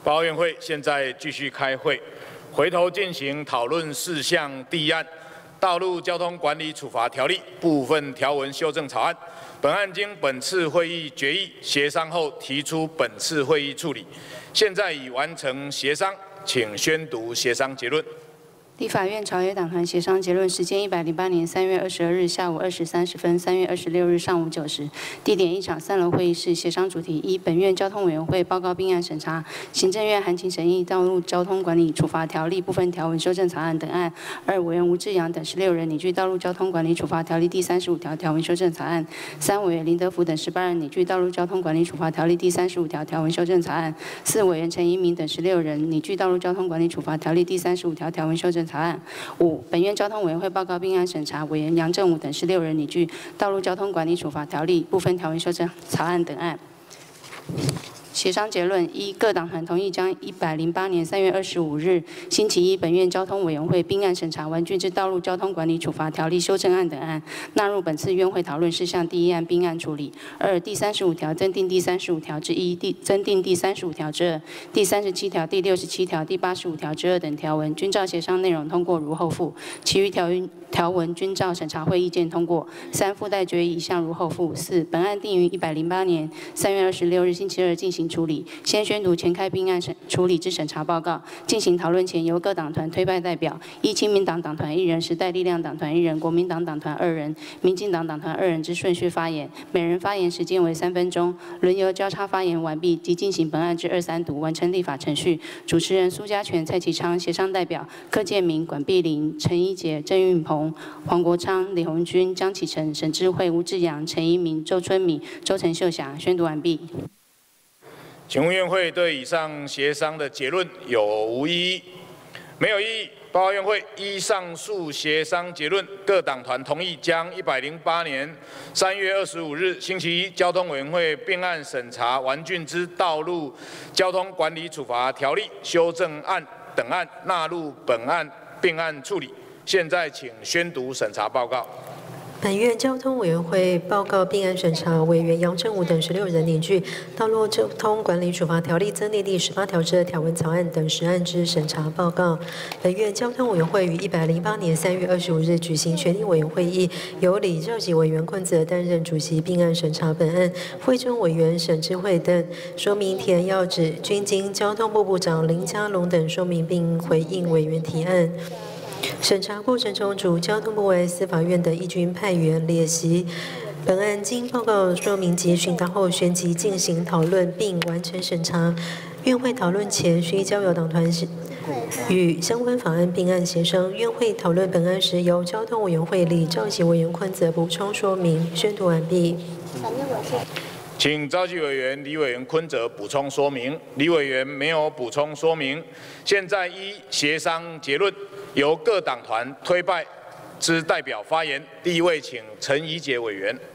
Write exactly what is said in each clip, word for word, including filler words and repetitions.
报告院会现在继续开会，回头进行讨论事项第一案《道路交通管理处罚条例》部分条文修正草案。本案经本次会议决议协商后，提出本次会议处理。现在已完成协商，请宣读协商结论。 立法院朝野党团协商结论时间：一百零八年三月二十二日下午二时三十分，三月二十六日上午九时。地点：一场三楼会议室。协商主题：一、本院交通委员会报告并案审查行政院函请审议《道路交通管理处罚条例》部分条文修正草案等案。二、委员吴志阳等十六人拟具《道路交通管理处罚条例》第三十五条条文修正草案。三、委员林德福等十八人拟具《道路交通管理处罚条例》第三十五条条文修正草案。四、委员陈一鸣等十六人拟具《道路交通管理处罚条例》第三十五条条文修正草案。 五、本院交通委员会报告并案审查委员杨正武等十六人拟具《道路交通管理处罚条例》部分条文修正草案等案。协商结论：一、各党团同意将一百零八年三月二十五日星期一本院交通委员会并案审查完竣之《道路交通管理处罚条例》修正案等案纳入本次院会讨论事项第一案并案处理。二、第三十五条增订第三十五条之一、第增订第三十五条之二、第三十七条、第六十七条、第八十五条之二等条文均照协商内容通过如后附，其余条文条文均照审查会意见通过。三、附带决议一项如后附。四、本案定于一百零八年三月二十六日星期二进行处理。先宣读前开并案审处理之审查报告。进行讨论前，由各党团推派代表：一、亲民党党团一人，时代力量党团一人，国民党党团二人，民进党党团二人之顺序发言，每人发言时间为三分钟，轮流交叉发言完毕，即进行本案之二三读，完成立法程序。主持人苏家全、蔡其昌，协商代表柯建明、管碧玲、陈一杰、郑运鹏、黄国昌、李鸿钧、江启臣、沈智慧、吴志阳、陈一鸣、周春米、周陈秀霞。宣读完毕。 请问院会对以上协商的结论有无异议？没有异议。报告院会依上述协商结论，各党团同意将一百零八年三月二十五日星期一交通委员会并案审查完竣之《道路交通管理处罚条例》修正案等案纳入本案并案处理。现在请宣读审查报告。 本院交通委员会报告并案审查委员杨正武等十六人拟具《道路交通管理处罚条例》增订第十八条之条文草案等十案之审查报告。本院交通委员会于一百零八年三月二十五日举行全体委员会议，由李召集委员坤泽担任主席并案审查本案，会中委员沈智慧等说明田耀旨均经交通部部长林佳龙等说明并回应委员提案。 审查过程中，主交通部外司法院等一军派员列席。本案经报告说明及询答后，旋即进行讨论并完成审查。院会讨论前需交由党团与相关法案并案协商。院会讨论本案时，由交通委员会李召集委员坤泽补充说明。宣读完毕。 请召集委员李委员坤泽补充说明。李委员没有补充说明。现在依协商结论，由各党团推派之代表发言。第一位，请陈怡杰委员。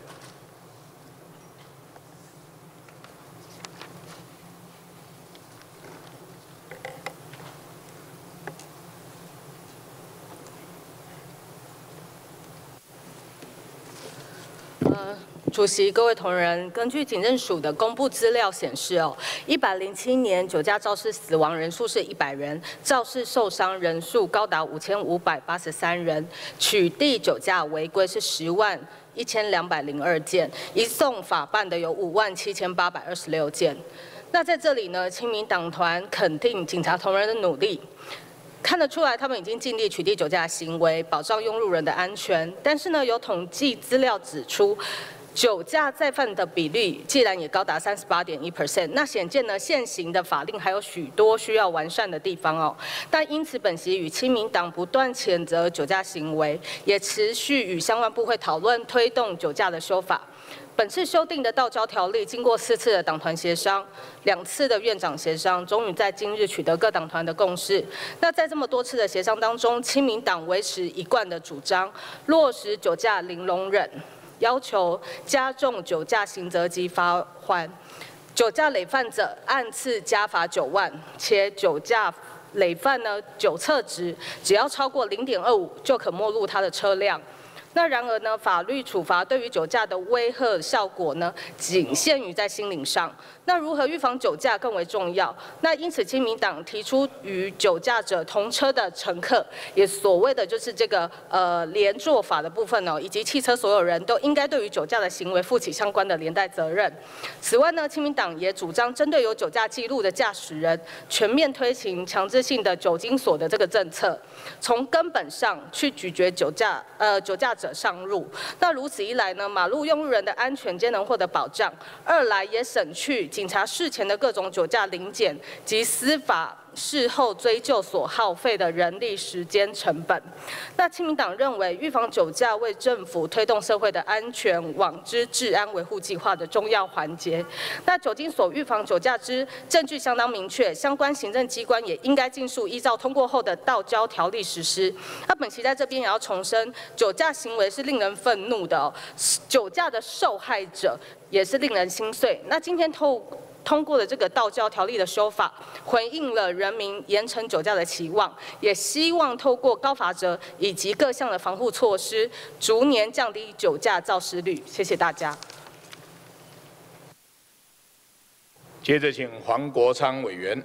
主席、各位同仁，根据警政署的公布资料显示，哦，一百零七年酒驾肇事死亡人数是一百人，肇事受伤人数高达五千五百八十三人，取缔酒驾违规是十万一千两百零二件，移送法办的有五万七千八百二十六件。那在这里呢，亲民党团肯定警察同仁的努力。 看得出来，他们已经尽力取缔酒驾行为，保障用路人的安全。但是呢，有统计资料指出，酒驾再犯的比率既然也高达三十八点一 percent， 那显见呢，现行的法令还有许多需要完善的地方哦。但因此，本席与亲民党不断谴责酒驾行为，也持续与相关部会讨论推动酒驾的修法。 本次修订的道交条例，经过四次的党团协商，两次的院长协商，终于在今日取得各党团的共识。那在这么多次的协商当中，亲民党维持一贯的主张，落实酒驾零容忍，要求加重酒驾刑责及罚锾，酒驾累犯者按次加罚九万，且酒驾累犯呢酒测值只要超过零点二五就可没入他的车辆。 那然而呢，法律处罚对于酒驾的威吓效果呢，仅限于在心灵上。那如何预防酒驾更为重要。那因此，亲民党提出与酒驾者同车的乘客，也所谓的就是这个呃连坐法的部分哦，以及汽车所有人都应该对于酒驾的行为负起相关的连带责任。此外呢，亲民党也主张针对有酒驾记录的驾驶人，全面推行强制性的酒精锁的这个政策，从根本上去拒绝酒驾呃酒驾者上路。那如此一来呢，马路用路人的安全皆能获得保障；二来也省去警察事前的各种酒驾临检及司法事后追究所耗费的人力时间成本。那亲民党认为，预防酒驾为政府推动社会的安全网之治安维护计划的重要环节。那酒精锁预防酒驾之证据相当明确，相关行政机关也应该尽速依照通过后的道交条例实施。那本期在这边也要重申，酒驾行为是令人愤怒的哦，酒驾的受害者也是令人心碎。那今天透通过的这个道交条例的修法，回应了人民严惩酒驾的期望，也希望透过高罚则以及各项的防护措施，逐年降低酒驾肇事率。谢谢大家。 接着请黄国昌委员。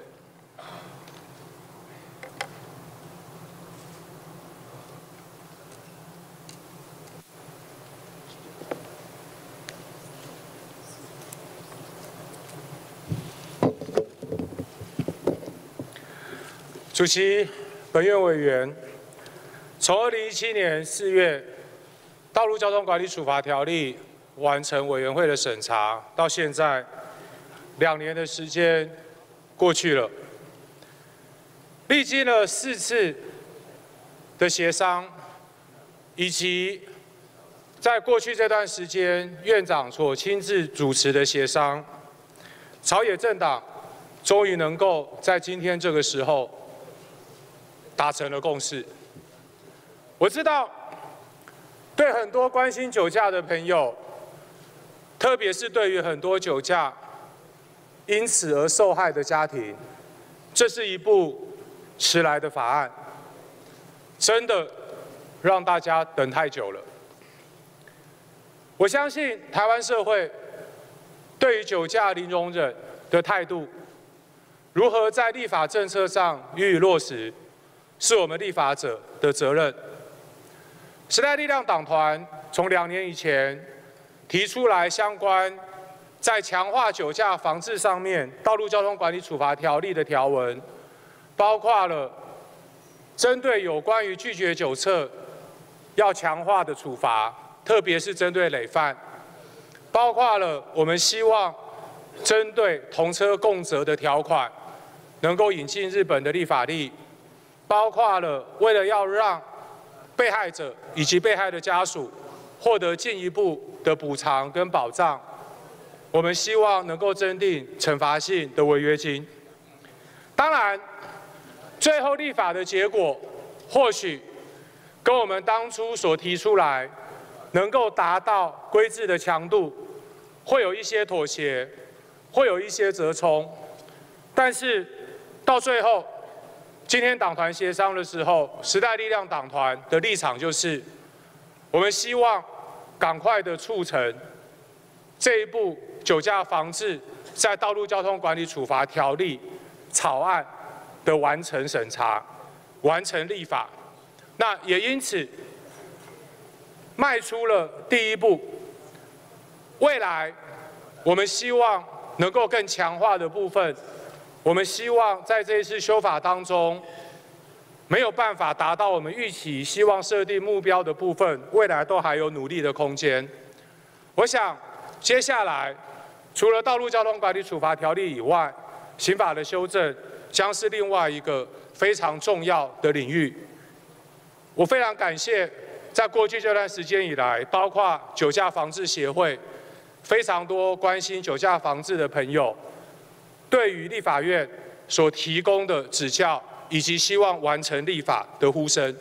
主席、本院委员，从二零一七年四月《道路交通管理处罚条例》完成委员会的审查，到现在两年的时间过去了，历经了四次的协商，以及在过去这段时间院长所亲自主持的协商，朝野政党终于能够在今天这个时候达成了共识。我知道，对很多关心酒驾的朋友，特别是对于很多酒驾因此而受害的家庭，这是一部迟来的法案，真的让大家等太久了。我相信台湾社会对于酒驾零容忍的态度，如何在立法政策上予以落实，是我们立法者的责任。时代力量党团从两年以前提出来相关在强化酒驾防治上面，《道路交通管理处罚条例》的条文，包括了针对有关于拒绝酒测要强化的处罚，特别是针对累犯，包括了我们希望针对同车共责的条款能够引进日本的立法例，包括了为了要让被害者以及被害的家属获得进一步的补偿跟保障，我们希望能够增订惩罚性的违约金。当然，最后立法的结果或许跟我们当初所提出来能够达到规制的强度会有一些妥协，会有一些折冲，但是到最后，今天党团协商的时候，时代力量党团的立场就是，我们希望赶快的促成这一部酒驾防治在道路交通管理处罚条例草案的完成审查、完成立法。那也因此迈出了第一步。未来我们希望能够更强化的部分，我们希望在这一次修法当中，没有办法达到我们预期、希望设定目标的部分，未来都还有努力的空间。我想，接下来除了道路交通管理处罚条例以外，刑法的修正将是另外一个非常重要的领域。我非常感谢，在过去这段时间以来，包括酒驾防治协会，非常多关心酒驾防治的朋友，对于立法院所提供的指教，以及希望完成立法的呼声。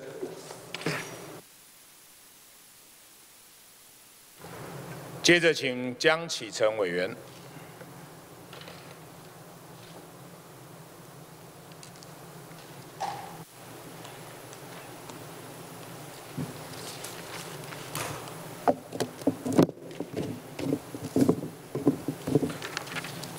接着，请江启臣委员。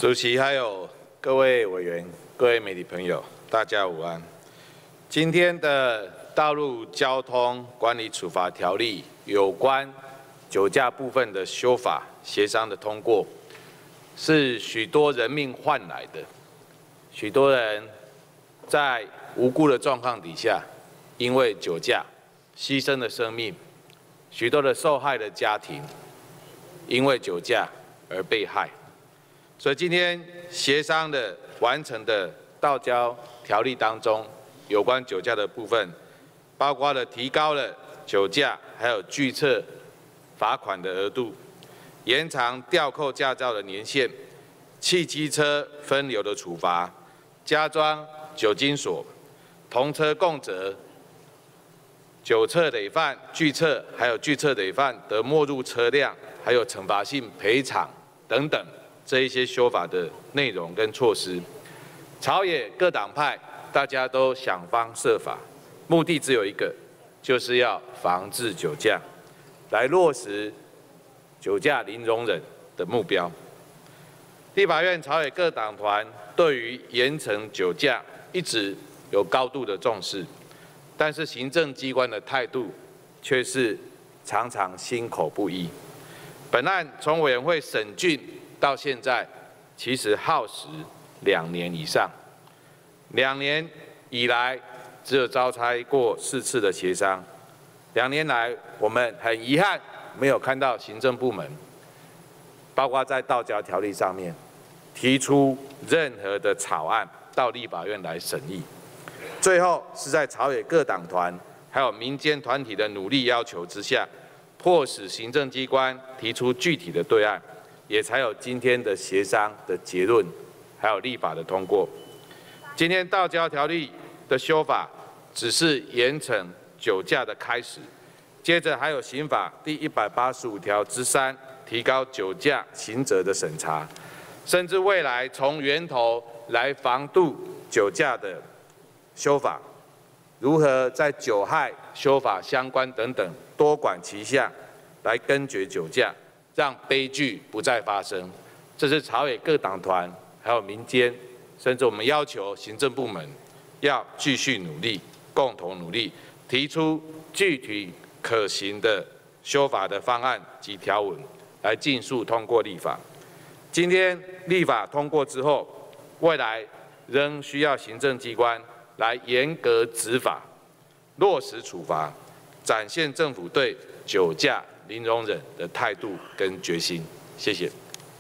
主席还有各位委员、各位媒体朋友，大家午安。今天的道路交通管理处罚条例有关酒驾部分的修法协商的通过，是许多人命换来的，许多人在无辜的状况底下，因为酒驾牺牲了生命，许多的受害的家庭因为酒驾而被害。所以今天协商的完成的道交条例当中，有关酒驾的部分，包括了提高了酒驾还有拒测罚款的额度，延长吊扣驾照的年限，汽机车分流的处罚，加装酒精锁，同车共责，酒测累犯、拒测还有拒测累犯得没入车辆，还有惩罚性赔偿等等。这一些修法的内容跟措施，朝野各党派大家都想方设法，目的只有一个，就是要防治酒驾，来落实酒驾零容忍的目标。立法院朝野各党团对于严惩酒驾一直有高度的重视，但是行政机关的态度却是常常心口不一。本案从委员会审讯到现在，其实耗时两年以上。两年以来，只有召开过四次的协商。两年来，我们很遗憾没有看到行政部门，包括在道交条例上面提出任何的草案到立法院来审议。最后是在朝野各党团还有民间团体的努力要求之下，迫使行政机关提出具体的对案。也才有今天的协商的结论，还有立法的通过。今天道交条例的修法只是严惩酒驾的开始，接着还有刑法第一百八十五条之三，提高酒驾刑责的审查，甚至未来从源头来防杜酒驾的修法，如何在酒害修法相关等等多管齐下来根绝酒驾。让悲剧不再发生，这是朝野各党团还有民间，甚至我们要求行政部门要继续努力，共同努力，提出具体可行的修法的方案及条文，来尽速通过立法。今天立法通过之后，未来仍需要行政机关来严格执法，落实处罚，展现政府对酒驾零容忍的态度跟决心，谢谢。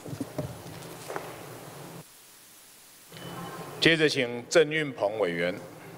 接着请郑运鹏委员。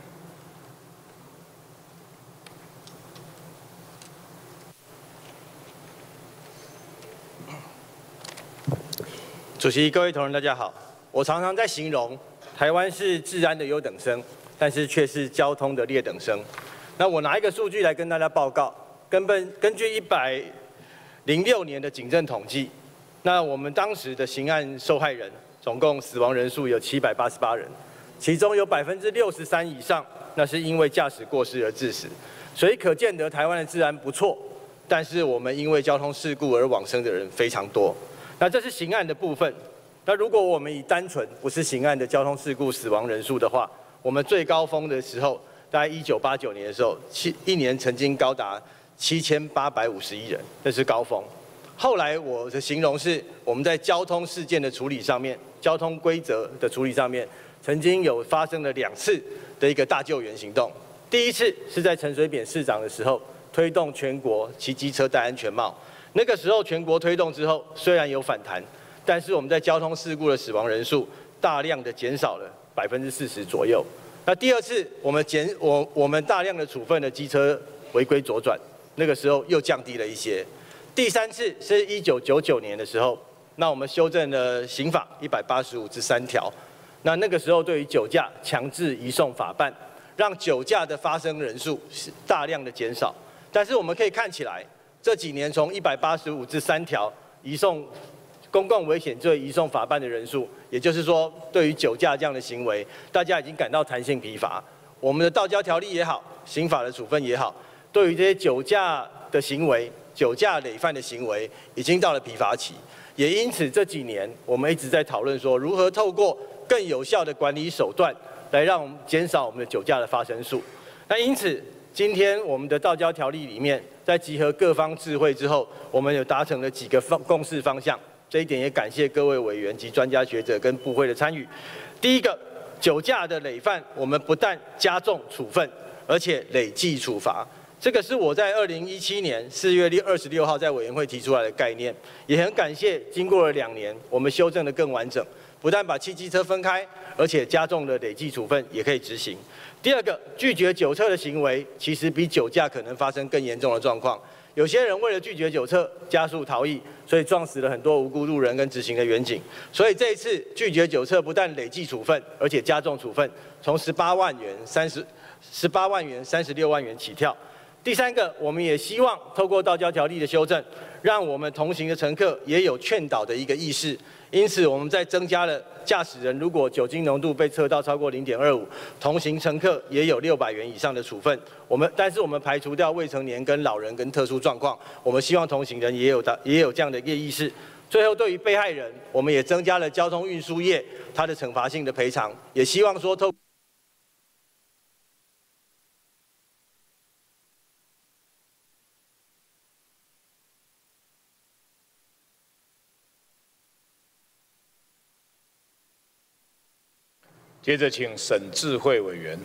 主席、各位同仁，大家好。我常常在形容台湾是治安的优等生，但是却是交通的劣等生。那我拿一个数据来跟大家报告。根本根据一百零六年的警政统计，那我们当时的刑案受害人总共死亡人数有七百八十八人，其中有百分之六十三以上那是因为驾驶过失而致死，所以可见得台湾的治安不错，但是我们因为交通事故而往生的人非常多。那这是刑案的部分。那如果我们以单纯不是刑案的交通事故死亡人数的话，我们最高峰的时候，大概一九八九年的时候，七一年曾经高达七千八百五十一人，这是高峰。后来我的形容是，我们在交通事件的处理上面，交通规则的处理上面，曾经有发生了两次的一个大救援行动。第一次是在陈水扁市长的时候，推动全国骑机车戴安全帽。那个时候全国推动之后，虽然有反弹，但是我们在交通事故的死亡人数大量的减少了百分之四十左右。那第二次我们减我我们大量的处分的机车违规左转。那个时候又降低了一些。第三次是一九九九年的时候，那我们修正了刑法一百八十五之三条，那那个时候对于酒驾强制移送法办，让酒驾的发生人数是大量的减少。但是我们可以看起来，这几年从一百八十五之三条移送公共危险罪移送法办的人数，也就是说，对于酒驾这样的行为，大家已经感到弹性疲乏。我们的道交条例也好，刑法的处分也好。对于这些酒驾的行为、酒驾累犯的行为已经到了疲乏期，也因此这几年我们一直在讨论说，如何透过更有效的管理手段，来让我们减少我们的酒驾的发生数。那因此，今天我们的道交条例里面，在集合各方智慧之后，我们有达成了几个方共识方向。这一点也感谢各位委员及专家学者跟部会的参与。第一个，酒驾的累犯，我们不但加重处分，而且累计处罚。这个是我在二零一七年四月二十六号在委员会提出来的概念，也很感谢经过了两年，我们修正得更完整，不但把汽机车分开，而且加重了累计处分也可以执行。第二个，拒绝酒测的行为，其实比酒驾可能发生更严重的状况。有些人为了拒绝酒测，加速逃逸，所以撞死了很多无辜路人跟执行的员警。所以这一次拒绝酒测不但累计处分，而且加重处分，从十八万元、三十、十八万元、三十六万元起跳。第三个，我们也希望透过道交条例的修正，让我们同行的乘客也有劝导的一个意识。因此，我们在增加了驾驶人如果酒精浓度被测到超过零点二五，同行乘客也有六百元以上的处分。我们但是我们排除掉未成年跟老人跟特殊状况，我们希望同行人也有的也有这样的一个意识。最后，对于被害人，我们也增加了交通运输业它的惩罚性的赔偿，也希望说透。 接着，请沈智慧委员。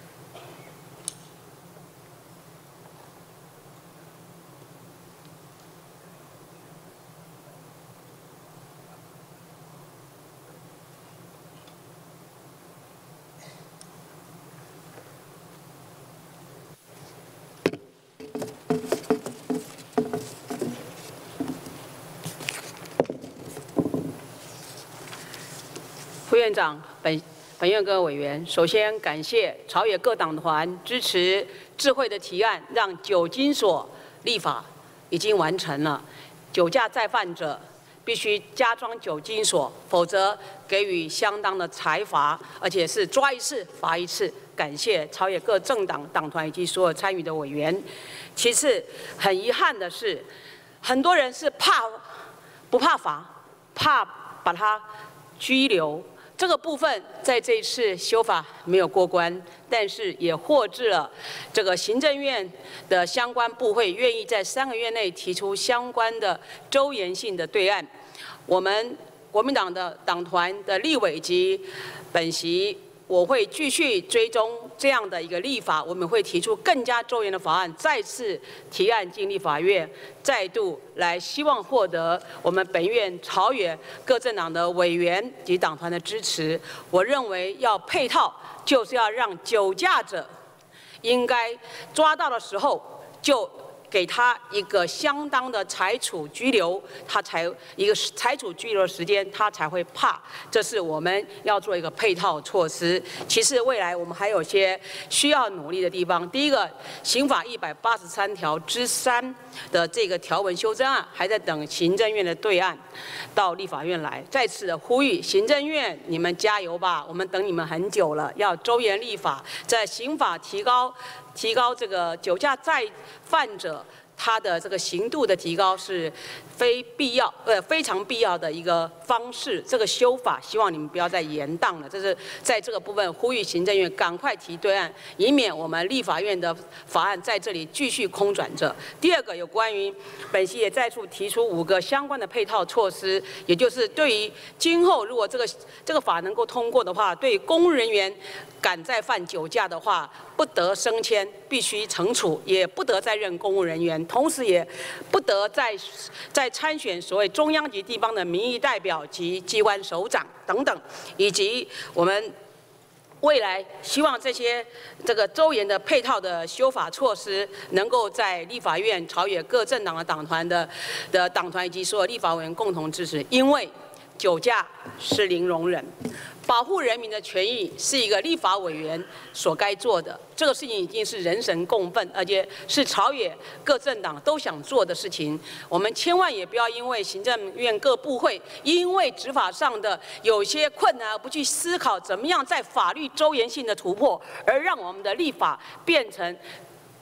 副院长，本。本院各位委员，首先感谢朝野各党团支持智慧的提案，让酒精所立法已经完成了。酒驾再犯者必须加装酒精锁，否则给予相当的裁罚，而且是抓一次罚一次。感谢朝野各政党党团以及所有参与的委员。其次，很遗憾的是，很多人是怕不怕罚，怕把他拘留。这个部分在这一次修法没有过关，但是也获致了这个行政院的相关部会愿意在三个月内提出相关的周延性的对案。我们国民党的党团的立委及本席，我会继续追踪这样的一个立法，我们会提出更加周延的法案，再次提案进立法院，再度来希望获得我们本院朝野各政党的委员及党团的支持。我认为要配套，就是要让酒驾者应该抓到的时候就给他一个相当的裁处拘留，他才一个裁处拘留的时间，他才会怕。这是我们要做一个配套措施。其次，未来我们还有些需要努力的地方。第一个，刑法一百八十三条之三的这个条文修正案，还在等行政院的对案到立法院来。再次的呼吁行政院，你们加油吧，我们等你们很久了，要周延立法，在刑法提高。提高这个酒驾再犯者他的这个刑度的提高是非必要呃非常必要的一个方式。这个修法希望你们不要再延宕了，这是在这个部分呼吁行政院赶快提对案，以免我们立法院的法案在这里继续空转着。第二个有关于本席也再次提出五个相关的配套措施，也就是对于今后如果这个这个法能够通过的话，对公务人员敢再犯酒驾的话，不得升迁，必须惩处，也不得再任公务人员，同时也不得再再参选所谓中央级地方的民意代表及机关首长等等，以及我们未来希望这些这个周延的配套的修法措施，能够在立法院朝野各政党的党团的的党团以及所有立法委员共同支持，因为酒驾是零容忍。保护人民的权益是一个立法委员所该做的，这个事情已经是人神共愤，而且是朝野各政党都想做的事情。我们千万也不要因为行政院各部会因为执法上的有些困难而不去思考怎么样在法律周延性的突破，而让我们的立法变成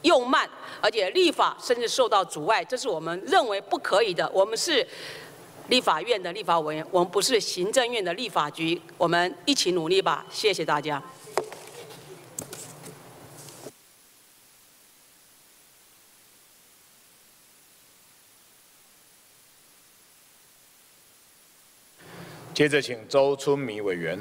又慢，而且立法甚至受到阻碍，这是我们认为不可以的。我们是立法院的立法委员，我们不是行政院的立法局，我们一起努力吧。谢谢大家。 接着，请周春米委员。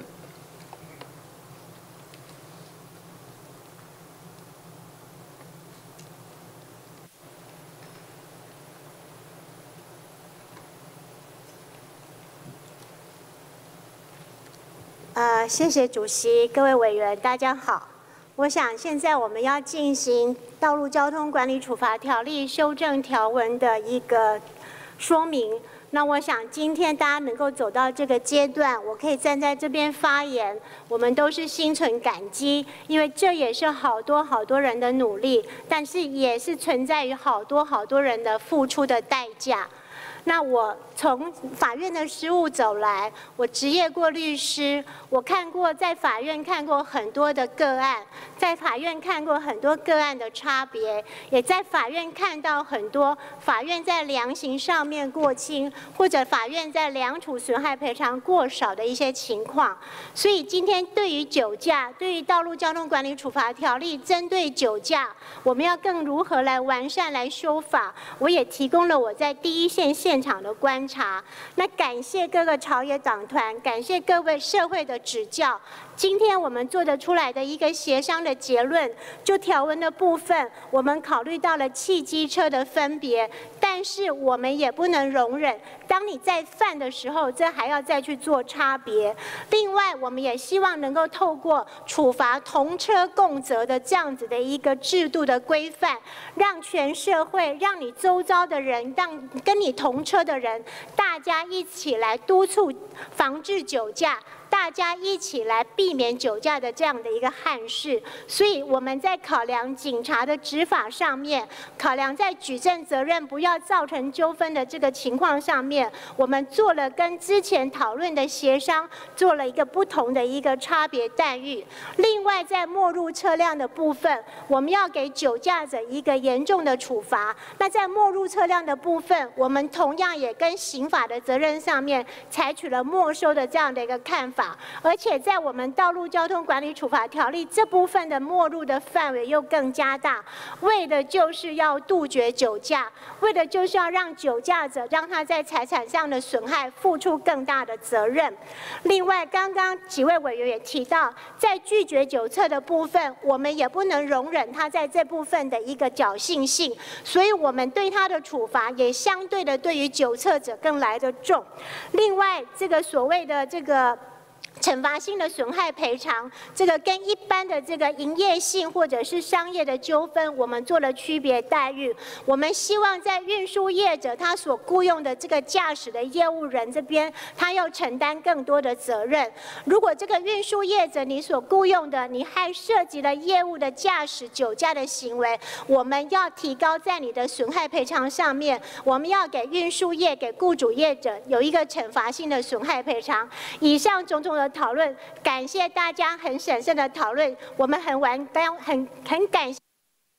呃，谢谢主席，各位委员，大家好。我想现在我们要进行《道路交通管理处罚条例》修正条文的一个说明。那我想今天大家能够走到这个阶段，我可以站在这边发言，我们都是心存感激，因为这也是好多好多人的努力，但是也是存在于好多好多人的付出的代价。那我从法院的实务走来，我执业过律师，我看过在法院看过很多的个案，在法院看过很多个案的差别，也在法院看到很多法院在量刑上面过轻，或者法院在量处损害赔偿过少的一些情况。所以今天对于酒驾，对于道路交通管理处罚条例针对酒驾，我们要更如何来完善来修法，我也提供了我在第一线现场的观察。那感谢各个朝野党团，感谢各位社会的指教。今天我们做得出来的一个协商的结论，就条文的部分，我们考虑到了汽机车的分别，但是我们也不能容忍，当你在犯的时候，这还要再去做差别。另外，我们也希望能够透过处罚同车共责的这样子的一个制度的规范，让全社会，让你周遭的人，让跟你同车的人，大家一起来督促防治酒驾。大家一起来避免酒驾的这样的一个憾事，所以我们在考量警察的执法上面，考量在举证责任不要造成纠纷的这个情况上面，我们做了跟之前讨论的协商，做了一个不同的一个差别待遇。另外，在没入车辆的部分，我们要给酒驾者一个严重的处罚。那在没入车辆的部分，我们同样也跟刑法的责任上面采取了没收的这样的一个看法。而且在我们道路交通管理处罚条例这部分的没入的范围又更加大，为的就是要杜绝酒驾，为的就是要让酒驾者让他在财产上的损害付出更大的责任。另外，刚刚几位委员也提到，在拒绝酒测的部分，我们也不能容忍他在这部分的一个侥幸性，所以我们对他的处罚也相对的对于酒测者更来得重。另外，这个所谓的这个惩罚性的损害赔偿，这个跟一般的这个营业性或者是商业的纠纷，我们做了区别待遇。我们希望在运输业者他所雇用的这个驾驶的业务人这边，他要承担更多的责任。如果这个运输业者你所雇用的，你还涉及了业务的驾驶酒驾的行为，我们要提高在你的损害赔偿上面，我们要给运输业、给雇主业者有一个惩罚性的损害赔偿。以上种种的讨论，感谢大家很审慎的讨论，我们很完很很感谢。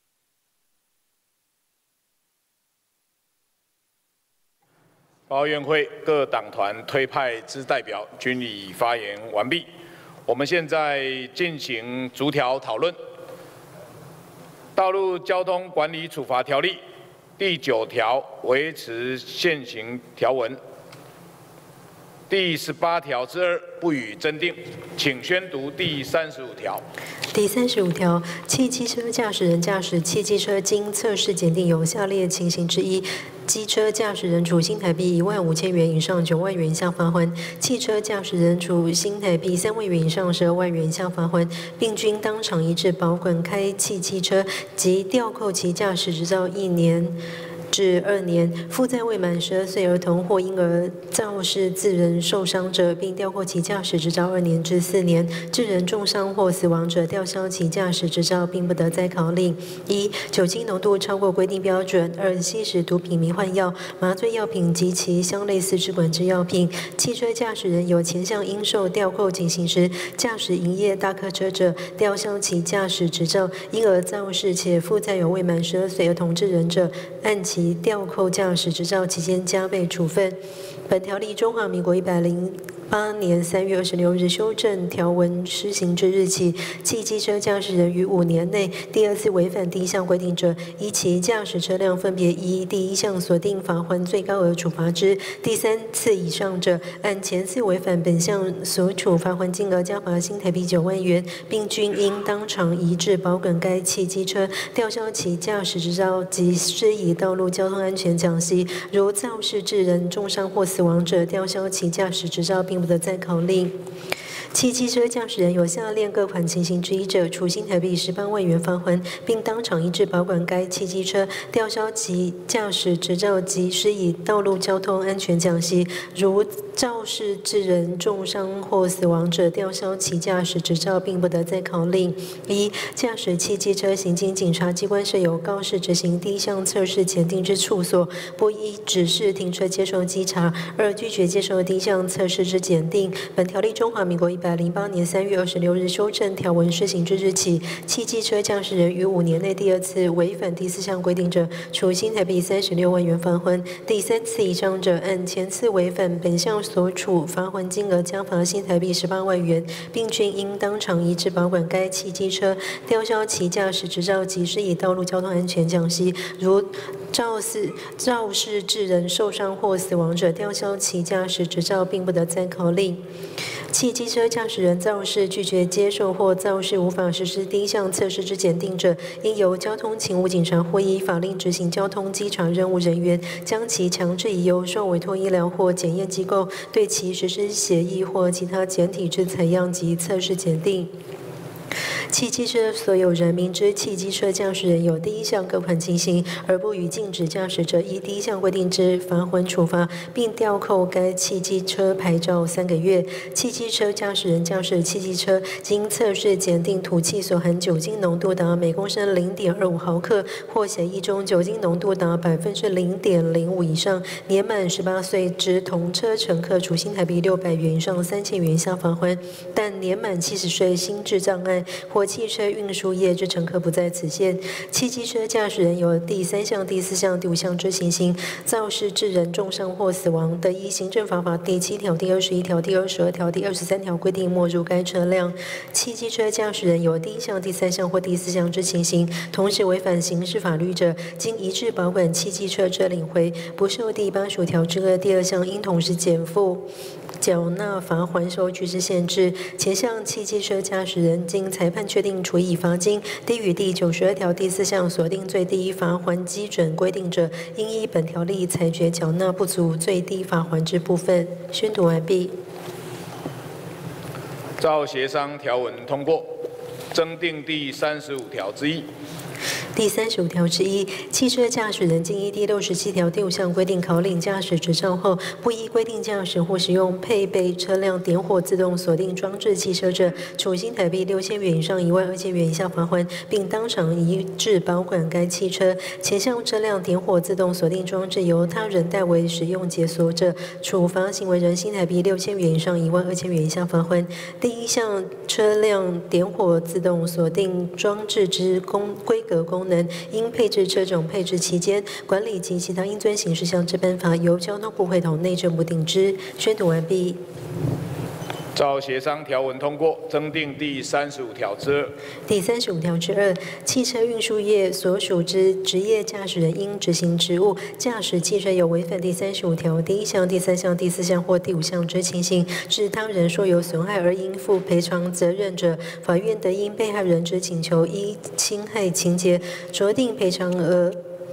报告院会各党团推派之代表均已发言完毕，我们现在进行逐条讨论。道路交通管理处罚条例第九条维持现行条文。第十八条之二不予增订，请宣读第三十五条。 第三十五条，汽机车驾驶人驾驶汽机车经测试检定有下列情形之一，机车驾驶人处新台币一万五千元以上九万元以下罚锾；汽车驾驶人处新台币三万元以上十二万元以下罚锾，并均当场一致保管开汽机车及吊扣其驾驶执照一年。 至二年，负载未满十二岁儿童或婴儿肇事致人受伤者，并吊扣其驾驶执照二年至四年；致人重伤或死亡者，吊销其驾驶执照，并不得再考令。一、酒精浓度超过规定标准；二、吸食毒品、迷幻药、麻醉药品及其相类似之管制药品。汽车驾驶人有前项应受吊扣情形时，驾驶营业大客车者，吊销其驾驶执照；因而肇事且负载有未满十二岁儿童致人者，按其吊扣驾驶执照期间加倍处分。本条例中华民国一百零八年三月二十六日修正条文施行之日起，汽机车驾驶人于五年内第二次违反第一项规定者，依其驾驶车辆分别依第一项所定罚锾最高额处罚之；第三次以上者，按前次违反本项所处罚锾金额加罚新台币九万元，并均应当场移至保管该汽机车，吊销其驾驶执照及施以道路交通安全奖励。如肇事致人重伤或死亡者，吊销其驾驶执照，并不得再考令。汽机车驾驶人有下列各款情形之一者，处新台币十八万元罚锾，并当场移至保管该汽机车，吊销其驾驶执照及施以道路交通安全奖励。如肇事致人重伤或死亡者，吊销其驾驶执照，并不得再考令。一、驾驶汽机车行经警察机关设有告示执行第一项测试检定之处所，不依指示停车接受稽查；二、拒绝接受第一项测试之检定。本条例中华民国一百零八年三月二十六日修正条文施行之日起，汽机车驾驶人于五年内第二次违反第四项规定者，处新台币三十六万元罚锾；第三次以上者，按前次违反本项所处罚锾金额加罚新台币十八万元，并均应当场移至保管该汽机车，吊销其驾驶执照及施以道路交通安全奖励。如肇事肇事致人受伤或死亡者，吊销其驾驶执照，并不得再考令。汽机车驾驶人肇事拒绝接受或肇事无法实施第一项测试之检定者，应由交通勤务警察或依法令执行交通稽查任务人员，将其强制移由受委托医疗或检验机构对其实施协议或其他简体之采样及测试检定。汽机车所有人明知汽机车驾驶人有第一项各款情形，而不予禁止驾驶者，依第一项规定之罚锾处罚，并吊扣该汽机车牌照三个月。汽机车驾驶人驾驶汽机车，经测试检定吐气所含酒精浓度达每公升零点二五毫克，或血液中酒精浓度达百分之零点零五以上，年满十八岁之同车乘客，处新台币六百元以上三千元以下罚锾；但年满七十岁心智障碍或汽车运输业之乘客不在此限。汽机车驾驶人有第三项、第四项、第五项之情形，肇事致人重伤或死亡的，依行政法法第七条、第二十一条、第二十二条、第二十三条规定没入该车辆。汽机车驾驶人有第一项、第三项或第四项之情形，同时违反刑事法律者，经移至保管汽机车者领回，不受第八十五条之二第二项应同时减负缴纳罚锾收据之限制。前项汽机车驾驶人经裁判确定处以罚金低于第九十二条第四项所定最低罚锾基准规定者，应依本条例裁决缴纳不足最低罚锾之部分。宣读完毕。 照协商条文通过，增订第三十五条之一。 第三十五条之一，汽车驾驶人经依第六十七条第五项规定考领驾驶执照后，不依规定驾驶或使用配备车辆点火自动锁定装置汽车者，处新台币六千元以上一万二千元以下罚锾，并当场移至保管该汽车。前项车辆点火自动锁定装置由他人代为使用解锁者，处罚行为人新台币六千元以上一万二千元以下罚锾。第一项车辆点火自动锁定装置之功规格功能，应配置车种配置期间、管理及其他应遵行事项之办法，由交通部会同内政部定之。宣读完毕。 照协商条文通过，增订第三十五条之二。 第三十五条之二，汽车运输业所属之职业驾驶人应执行职务，驾驶汽车有违反第三十五条第一项、第三项、第四项或第五项之情形，致他人受有损害而应负赔偿责任者，法院得因被害人之请求依侵害情节酌定赔偿额。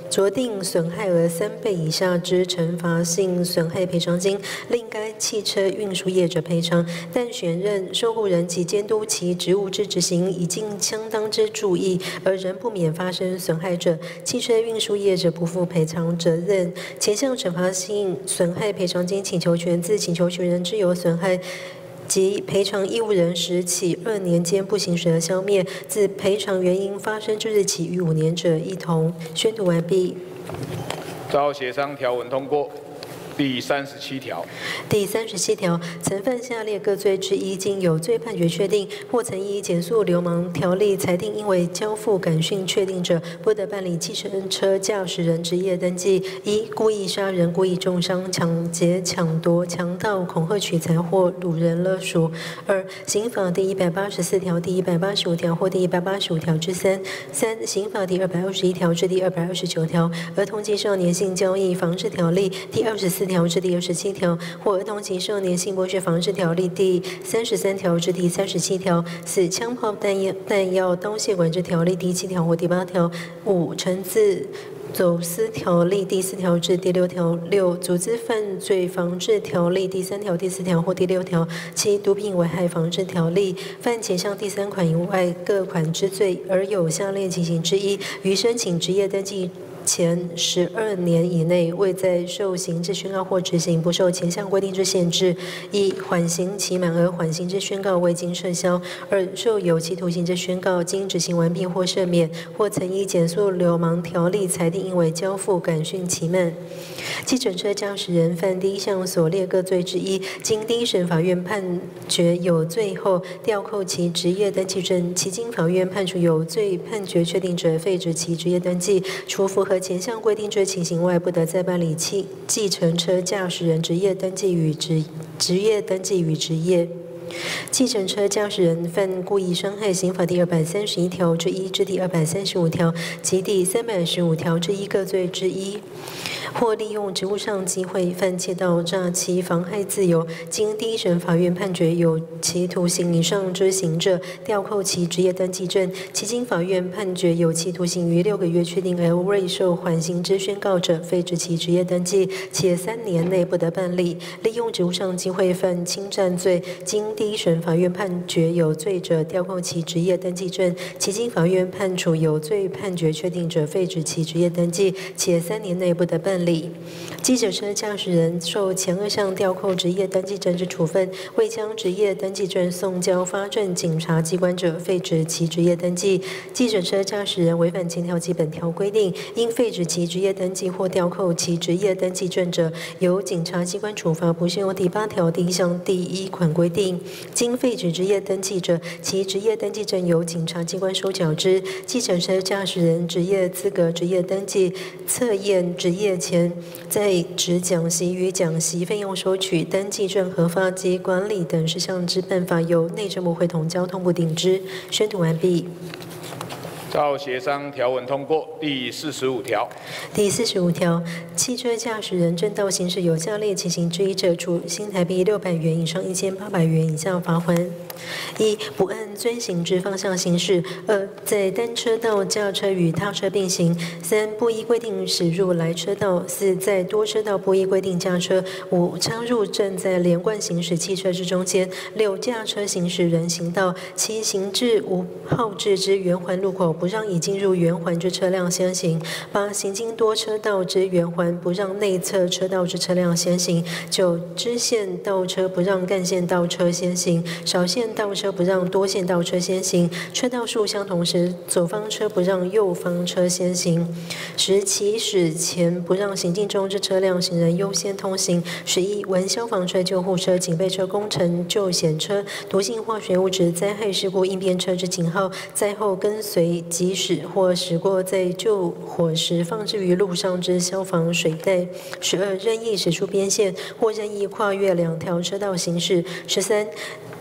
酌定损害额三倍以下之惩罚性损害赔偿金，另该汽车运输业者赔偿。但选任受雇人及监督其职务之执行已尽相当之注意，而仍不免发生损害者，汽车运输业者不负赔偿责任。前项惩罚性损害赔偿金请求权自请求权人之有损害及赔偿义务人时起二年间不行使而消灭，自赔偿原因发生之日起逾五年者一同。宣读完毕。 照协商条文通过。第三十七条， 第三十七条，曾犯下列各罪之一，经有罪判决确定，或曾依减速流氓条例裁定应为交付感训确定者，不得办理汽车驾驶人职业登记。一、故意杀人、故意重伤、抢劫、抢夺、强盗、恐吓取财或掳人勒赎。二、刑法第一百八十四条、第一百八十五条或第一百八十五条之三。三、刑法第二百二十一条至第二百二十九条，儿童及少年性交易防治条例第二十四条至第二十七条，或儿童及少年性剥削防治条例第三十三条至第三十七条；四、枪炮弹药弹药刀械管制条例第七条或第八条；五、惩治走私条例第四条至第六条；六、组织犯罪防治条例第三条、第四条或第六条；七、毒品危害防治条例。犯前项第三款以外各款之罪，而有下列情形之一，于申请职业登记前十二年以内未在受刑之宣告或执行，不受前项规定之限制：一、缓刑期满而缓刑之宣告未经撤销；二、受有期徒刑之宣告经执行完毕或赦免，或曾依减速流氓条例裁定应为交付感训期满。计程车驾驶人犯第一项所列各罪之一，经第一审法院判决有罪后，吊扣其职业登记证，其经法院判处有罪判决确定者，废止其职业登记，除符合前项规定之情形外，不得再办理计计程车驾驶人职业登记与职职业登记与职业。计程车驾驶人犯故意伤害刑法第二百三十一条之一至第二百三十五条及第三百十五条之一各罪之一，或利用职务上机会犯窃盗、诈欺、妨害自由，经第一审法院判决有期徒刑以上之刑者，吊扣其职业登记证；其经法院判决有期徒刑逾六个月确定而未受缓刑之宣告者，废止其职业登记，且三年内不得办理。利用职务上机会犯侵占罪，经第一审法院判决有罪者，吊扣其职业登记证；其经法院判处有罪判决确定者，废止其职业登记，且三年内不得办理。计程车驾驶人受前二项吊扣职业登记证之处分，未将职业登记证送交发证警察机关者，废止其职业登记。计程车驾驶人违反前条及本条规定，应废止其职业登记或吊扣其职业登记证者，由警察机关处罚，不适用第八条第一项第一款规定。经废止职业登记者，其职业登记证由警察机关收缴之。计程车驾驶人职业资格职业登记测验职业前，在职讲习与讲习费用收取、登记证核发及管理等事项之办法，由内政部会同交通部定之。宣读完毕。 照协商条文通过。第四十五条， 第四十五条，汽车驾驶人正道行驶有下列情形之一者，处新台币六百元以上一千八百元以下罚锾：一、不按遵行之方向行驶；二、在单车道驾车与他车并行；三、不依规定驶入来车道；四、在多车道不依规定驾车；五、插入正在连贯行驶汽车之中间；六、驾车行驶人行道；七、行至无号志之圆环路口，不让已进入圆环之车辆先行；八、行经多车道之圆环，不让内侧车道之车辆先行；九、支线倒车不让干线倒车先行；少线倒车不让多线倒车先行；车道数相同时，左方车不让右方车先行；十、起始前不让行进中之车辆行人优先通行；十一、闻消防车、救护车、警备车、工程救险车、毒性化学物质灾害事故应变车之警号在后跟随即驶或驶过在救火时放置于路上之消防水带；十二、任意驶出边线或任意跨越两条车道行驶；十三、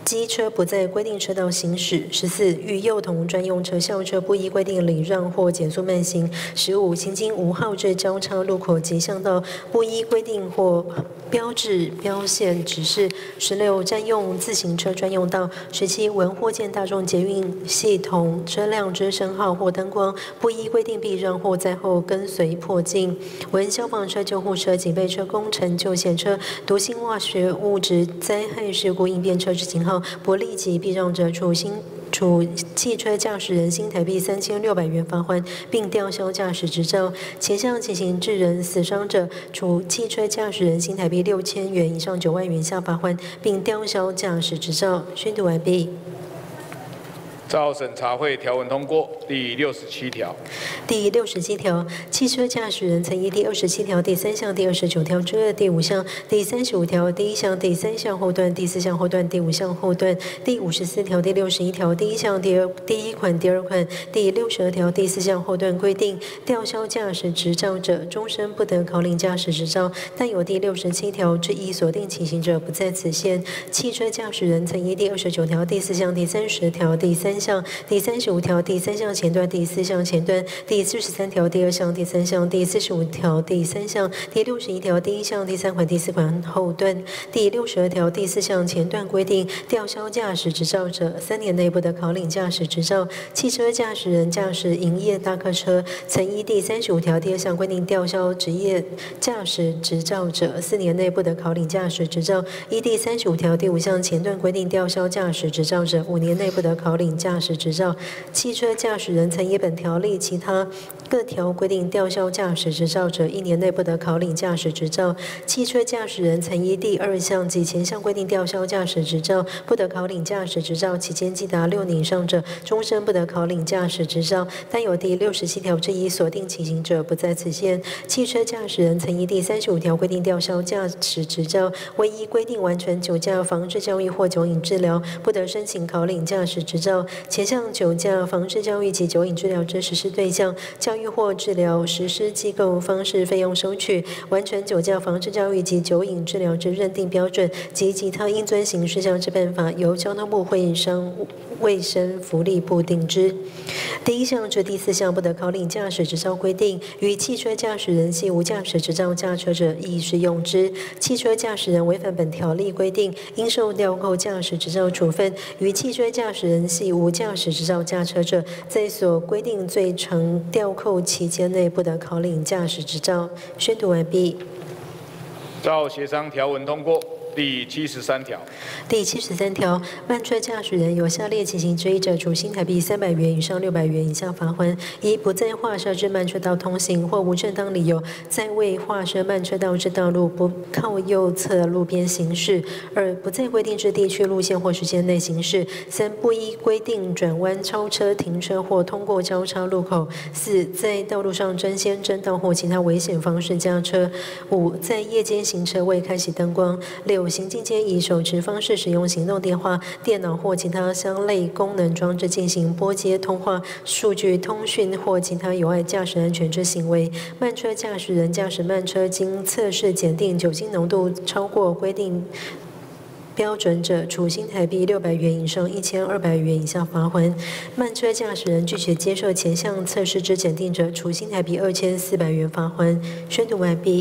机车不在规定车道行驶；十四，与幼童专用车、校车不依规定礼让或减速慢行；十五，行经无号志交叉路口及巷道不依规定或标志、标线指示；十六，占用自行车专用道；十七，闻或见大众捷运系统车辆之声号或灯光不依规定避让或在后跟随迫近；闻消防车、救护车、警备车、工程救险车、毒性化学物质灾害事故应变车之型号不立即避让者，处新处汽车驾驶人新台币三千六百元罚锾，并吊销驾驶执照；前项情形致人死伤者，处汽车驾驶人新台币六千元以上九万元以下罚锾，并吊销驾驶执照。宣读完毕。 照审查会条文通过。第六十七条。 第六十七条，汽车驾驶人曾依第二十七条第三项、第二十九条之二、第五项、第三十五条第一项、第三项后段、第四项后段、第五项后段、第五十四条第六十一条第一项第二第一款、第二款、第六十二条第四项后段规定吊销驾驶执照者，终身不得考领驾驶执照；但有第六十七条之一所定情形者，不在此限。汽车驾驶人曾依第二十九条第四项、第三十条第三项、第三十五条第三项前段、第四项前段、第四十三条第二项、第三项、第四十五条第三项、第六十一条第一项、第三款、第四款后段、第六十二条第四项前段规定吊销驾驶执照者，三年内不得考领驾驶执照。汽车驾驶人驾驶营业大客车，曾依第三十五条第二项规定吊销职业驾驶执照者，四年内不得考领驾驶执照。依第三十五条第五项前段规定吊销驾驶执照者，五年内不得考领驾驶执照。汽车驾驶人曾依本条例其他各条规定吊销驾驶执照者，一年内不得考领驾驶执照。汽车驾驶人曾依第二项及前项规定吊销驾驶执照，不得考领驾驶执照，期间既达六年以上者，终身不得考领驾驶执照；但有第六十七条之一所定情形者，不在此限。汽车驾驶人曾依第三十五条规定吊销驾驶执照，唯依规定完成酒驾防治教育或酒瘾治疗，不得申请考领驾驶执照。前项酒驾防治教育及酒瘾治疗之实施对象、教育或治疗实施机构、方式、费用收取、完成酒驾防治教育及酒瘾治疗之认定标准及其他应遵行事项之办法，由交通部会商卫生福利部定之。第一项至第四项不得考领驾驶执照规定，于汽车驾驶人系无驾驶执照驾车者，亦适用之。汽车驾驶人违反本条例规定，应受吊扣驾驶执照处分；于汽车驾驶人系无驾驶执照驾车者，在所规定最长吊扣期间内不得考领驾驶执照。宣读完毕。 照协商条文通过。第七十三条。 第七十三条，慢车驾驶人有下列情形之一者，处新台币三百元以上六百元以下罚锾：一、不在划设之慢车道通行，或无正当理由在未划设慢车道之道路不靠右侧路边行驶；二、不在规定之地区、路线或时间内行驶；三、不依规定转弯、超车、停车或通过交叉路口；四、在道路上争先、争道或其他危险方式驾车；五、在夜间行车未开启灯光；六、行进间以手持方式使用行动电话、电脑或其他相类功能装置进行拨接通话、数据通讯或其他有碍驾驶安全之行为。慢车驾驶人驾驶慢车经测试检定酒精浓度超过规定标准者，处新台币六百元以上一千二百元以下罚锾；慢车驾驶人拒绝接受前项测试之检定者，处新台币二千四百元罚锾。宣读完毕。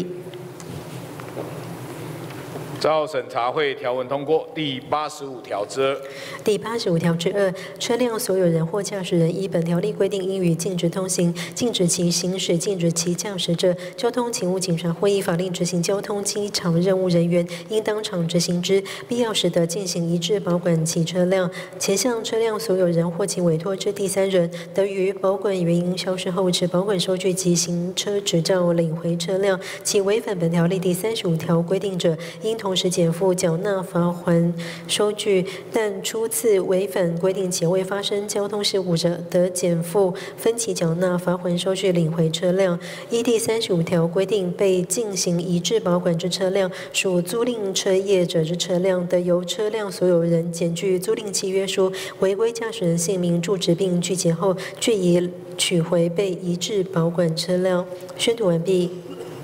照审查会条文通过。第八十五条之二。 第八十五条之二，车辆所有人或驾驶人依本条例规定应予禁止通行、禁止其行驶、禁止其驾驶者，交通勤务警察或依法令执行交通机场任务人员，应当场执行之，必要时得进行一致保管其车辆。前项车辆所有人或其委托之第三人，得于保管原因消失后，持保管收据及行车执照领回车辆。其违反本条例第三十五条规定者，应同时减负缴纳罚锾收据，但初次违反规定且未发生交通事故者，得减负分期缴纳罚锾收据领回车辆。依第三十五条规定，被进行一致保管之车辆，属租赁车业者之车辆，得由车辆所有人检具租赁契约书、违规驾驶人姓名、住址并具结后，据以取回被一致保管车辆。宣读完毕。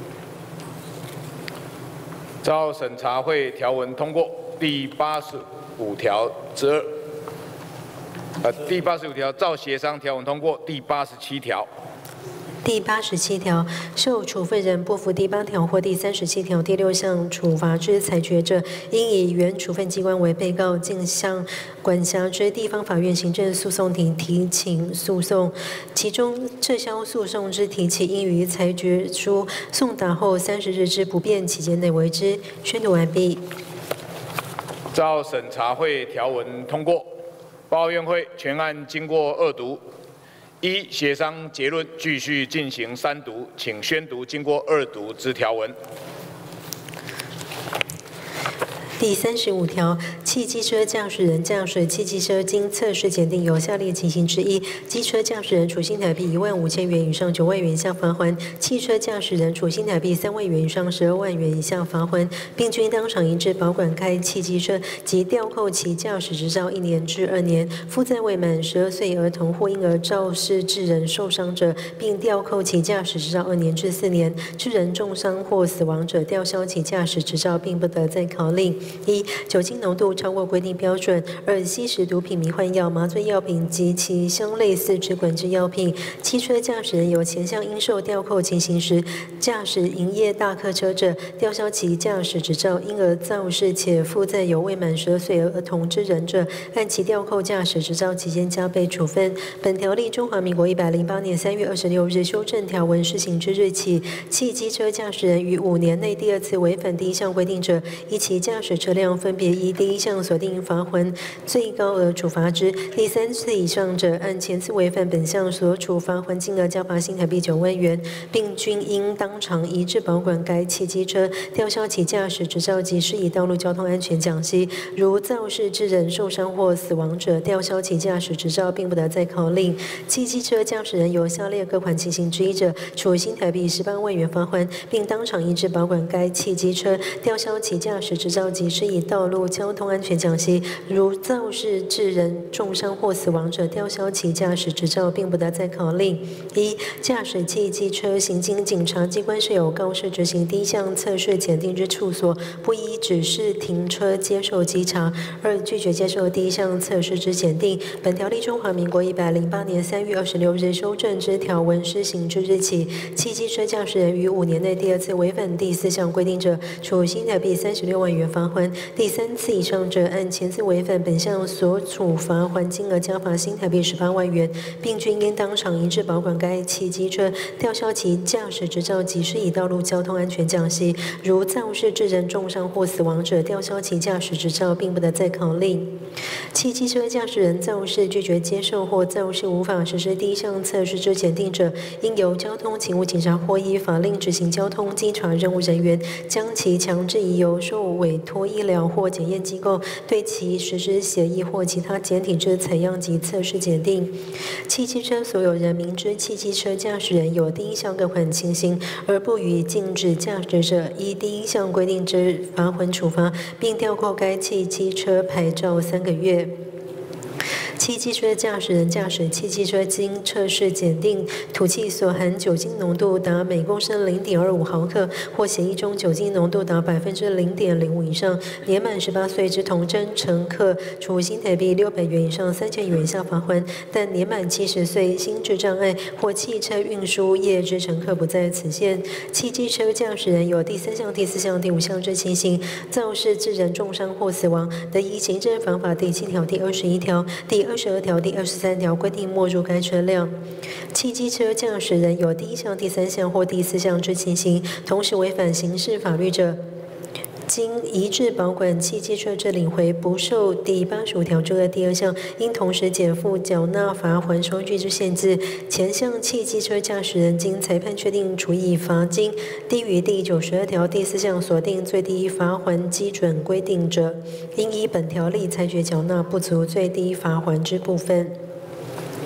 照审查会条文通过。第八十五条之二。呃，第八十五条照协商条文通过。第八十七条。 第八十七条，受处分人不服第八条或第三十七条第六项处罚之裁决者，应以原处分机关为被告，径向管辖之地方法院行政诉讼庭提请诉讼。其中撤销诉讼之提起，应于裁决书送达后三十日之不变期间内为之。宣读完毕。 照审查会条文通过。报告院会全案经过二读。 一、协商结论继续进行三读，请宣读经过二读之条文。 第三十五条，汽机车驾驶人驾驶汽机车经测试检定有下列情形之一，机车驾驶人处新台币一万五千元以上九万元以下罚锾；汽车驾驶人处新台币三万元以上十二万元以下罚锾，并均当场移至保管该汽机车及吊扣其驾驶执照一年至二年。负载未满十二岁儿童或因而肇事致人受伤者，并吊扣其驾驶执照二年至四年；致人重伤或死亡者，吊销其驾驶执照，并不得再考令。 一、酒精浓度超过规定标准；二、吸食毒品、迷幻药、麻醉药品及其相类似之管制药品。汽车驾驶人有前项应受吊扣情形时，驾驶营业大客车者，吊销其驾驶执照；因而肇事且负载有未满十二岁儿童之人者，按其吊扣驾驶执照期间加倍处分。本条例中华民国一百零八年三月二十六日修正条文施行之日起，汽机车驾驶人于五年内第二次违反第一项规定者，依其驾驶车辆分别依第一项锁定罚锾最高额处罚之；第三次以上者，按前次违反本项所处罚锾金额加罚新台币九万元，并均应当场移至保管该汽机车，吊销其驾驶执照及施以道路交通安全奖励。如肇事致人受伤或死亡者，吊销其驾驶执照，并不得再考令。汽机车驾驶人有下列各款情形之一者，处新台币十八万元罚锾，并当场移至保管该汽机车，吊销其驾驶执照及施以道路交通安全奖励。如肇事致人重伤或死亡者，吊销其驾驶执照，并不得再考令。一、驾驶汽机车行经警察机关设有告示执行第一项测试检定之处所，不依指示停车接受稽查；二、拒绝接受第一项测试之检定。本条例中华民国一百零八年三月二十六日修正之条文施行之日起，汽机车驾驶人于五年内第二次违反第四项规定者，处新台币三十六万元罚锾；第三次以上者，按前次违反本项所处罚锾金额加罚新台币十八万元，并均应当场移至保管该汽机车，吊销其驾驶执照及施以道路交通安全奖励。如肇事致人重伤或死亡者，吊销其驾驶执照，并不得再考令。汽机车驾驶人肇事拒绝接受或肇事无法实施第一项测试之检定者，应由交通勤务警察或依法令执行交通稽查任务人员，将其强制移由受委托医疗或检验机构对其实施协议或其他简体之采样及测试检定。汽机车所有人明知汽机车驾驶人有第一项各款情形，而不予禁止驾驶者，依第一项规定之罚锾处罚，并吊扣该汽机车牌照三个月。汽机车驾驶人驾驶汽机车经测试检定，吐气所含酒精浓度达每公升零点二五毫克，或血液中酒精浓度达百分之零点零五以上，年满十八岁之童真乘客，处新台币六百元以上三千元以下罚锾；但年满七十岁、心智障碍或汽车运输业之乘客不在此限。汽机车驾驶人有第三项、第四项、第五项之情形，肇事致人重伤或死亡，得依行政法法第七条、第二十一条、第二十二条、第二十三条规定没入该车辆。汽机车驾驶人有第一项、第三项或第四项之情形，同时违反刑事法律者，经移至保管汽机车之领回，不受第八十五条之二第二项，应同时减负缴纳罚锾收据之限制。前项汽机车驾驶人经裁判确定处以罚金低于第九十二条第四项所定最低罚锾基准规定者，应依本条例裁决缴纳不足最低罚锾之部分。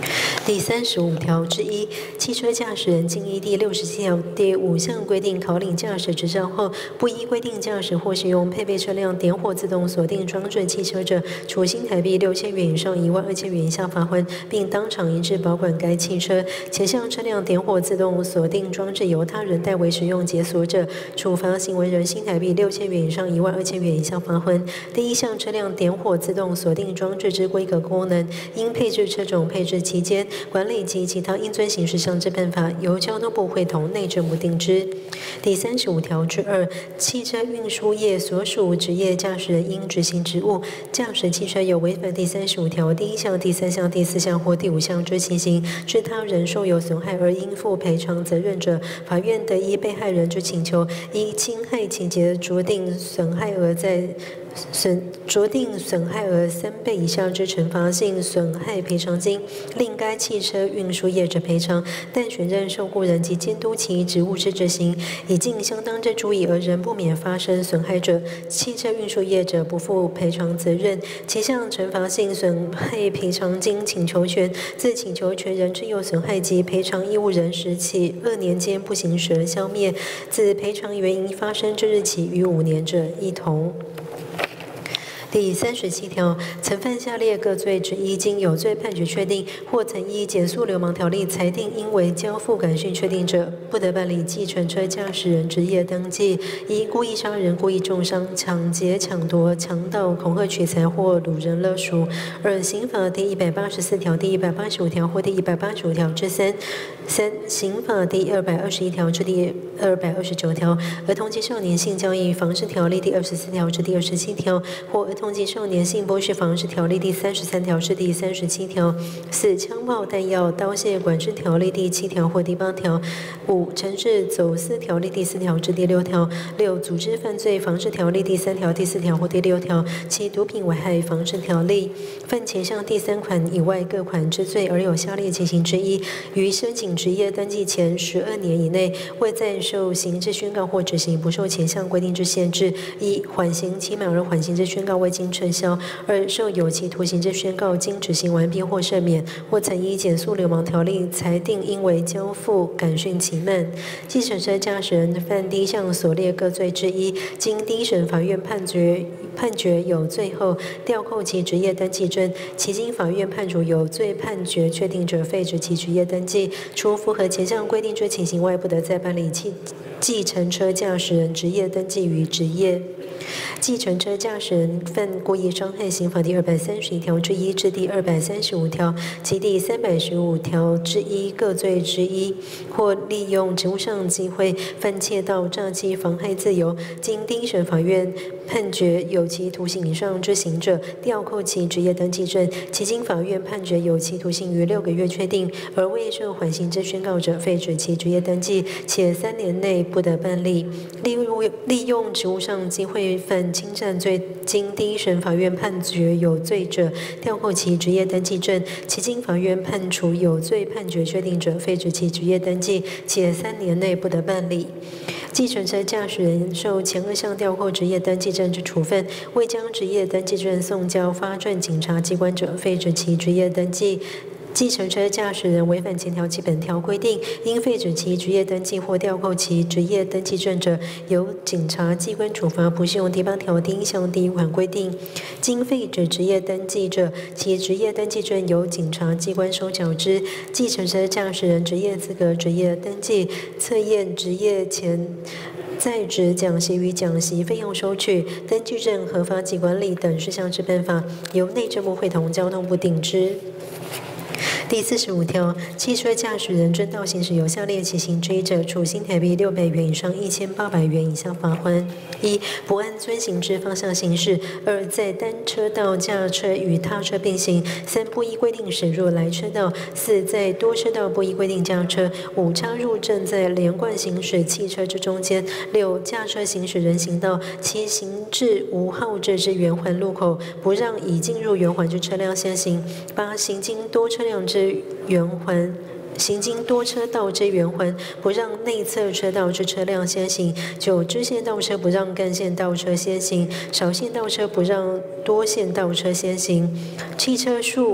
第三十五条之一，汽车驾驶人经依第六十七条第五项规定考领驾驶执照后，不依规定驾驶或使用配备车辆点火自动锁定装置汽车者，处新台币六千元以上一万二千元以下罚锾，并当场移至保管该汽车；且向车辆点火自动锁定装置由他人代为使用解锁者，处罚行为人新台币六千元以上一万二千元以下罚锾。第一项车辆点火自动锁定装置之规格功能，应配置车种配置期间。管理及其他应遵行事项之办法，由交通部会同内政部定之。第三十五条之二，汽车运输业所属职业驾驶人应执行职务，驾驶汽车有违反第三十五条第一项、第三项、第四项或第五项之情形，致他人受有损害而应负赔偿责任者，法院得依被害人之请求，依侵害情节酌定损害额在。损酌定损害额三倍以下之惩罚性损害赔偿金，令该汽车运输业者赔偿；但选任受雇人及监督其职务之执行，已尽相当之注意而仍不免发生损害者，汽车运输业者不负赔偿责任。其项惩罚性损害赔偿金请求权，自请求权人之有损害及赔偿义务人时起二年间不行使而消灭；自赔偿原因发生之日起逾五年者，一同。第三十七条，曾犯下列各罪之一，经有罪判决确定，或曾依减速流氓条例裁定应为交付感训确定者，不得办理计程车驾驶人职业登记。一、故意杀人、故意重伤、抢劫、抢夺、强盗、恐吓取财或掳人勒赎；二、刑法第一百八十四条、第一百八十五条或第一百八十五条之三；三、刑法第二百二十一条至第二百二十九条；儿童及少年性交易防治条例第二十四条至第二十七条，或儿童及少年性剥削防治条例第三十三条至第三十七条；四、枪炮弹药刀械管制条例第七条或第八条；五、城市走私条例第四条至第六条；六、组织犯罪防治条例第三条、第四条或第六条；七、毒品危害防治条例。犯前项第三款以外各款之罪而有下列情形之一，于申请职业登记前十二年以内，未再受刑之宣告或执行，不受前项规定之限制：一、缓刑期满而缓刑之宣告未经撤销；二、受有期徒刑之宣告经执行完毕或赦免，或曾依减速流氓条例裁定应为交付感训期满。计程车驾驶人犯第一项所列各罪之一，经第一审法院判决判决有罪后，吊扣其职业登记证，其经法院判处有罪判决确定者，废止其职业登记，除符合前项规定之情形外，不得再办理计计程车驾驶人职业登记于职业。计程车驾驶人犯故意伤害刑法第二百三十一条之一至第二百三十五条及第三百十五条之一各罪之一，或利用职务上机会犯窃盗、诈欺、妨害自由，经第一审法院判决有期徒刑以上之刑者，吊扣其职业登记证，其经法院判决有期徒刑逾六个月确定而未受缓刑之宣告者，废止其职业登记，且三年内不得办理。利用利用职务上机会犯侵占罪，经第一审法院判决有罪者，吊扣其职业登记证，其经法院判处有罪判决确定者，废止其职业登记，且三年内不得办理。计程车驾驶人受前二项吊扣职业登记证之处分，未将职业登记证送交发证警察机关者，废止其职业登记。计程车驾驶人违反前条及本条规定，应废止其职业登记或吊扣其职业登记证者，由警察机关处罚，不适用第八条第一项第一款规定。经废止职业登记者，其职业登记证由警察机关收缴之。计程车驾驶人职业资格职业登记测验职业前在职讲习与讲习费用收取、登记证核发及管理等事项之办法，由内政部会同交通部定之。第四十五条，汽车驾驶人遵道行驶有下列情形之一者，处新台币六百元以上一千八百元以下罚锾：一、不按遵行之方向行驶；二、在单车道驾车与他车并行；三、不依规定驶入来车道；四、在多车道不依规定驾车；五、插入正在连贯行驶汽车之中间；六、驾车行驶人行道；七、行至无号志之圆环路口，不让已进入圆环之车辆先行；八、行经多车辆之圆环行经多车道之圆环，不让内侧车道之车辆先行；九、支线道车不让干线道车先行；少线道车不让多线道车先行。汽车数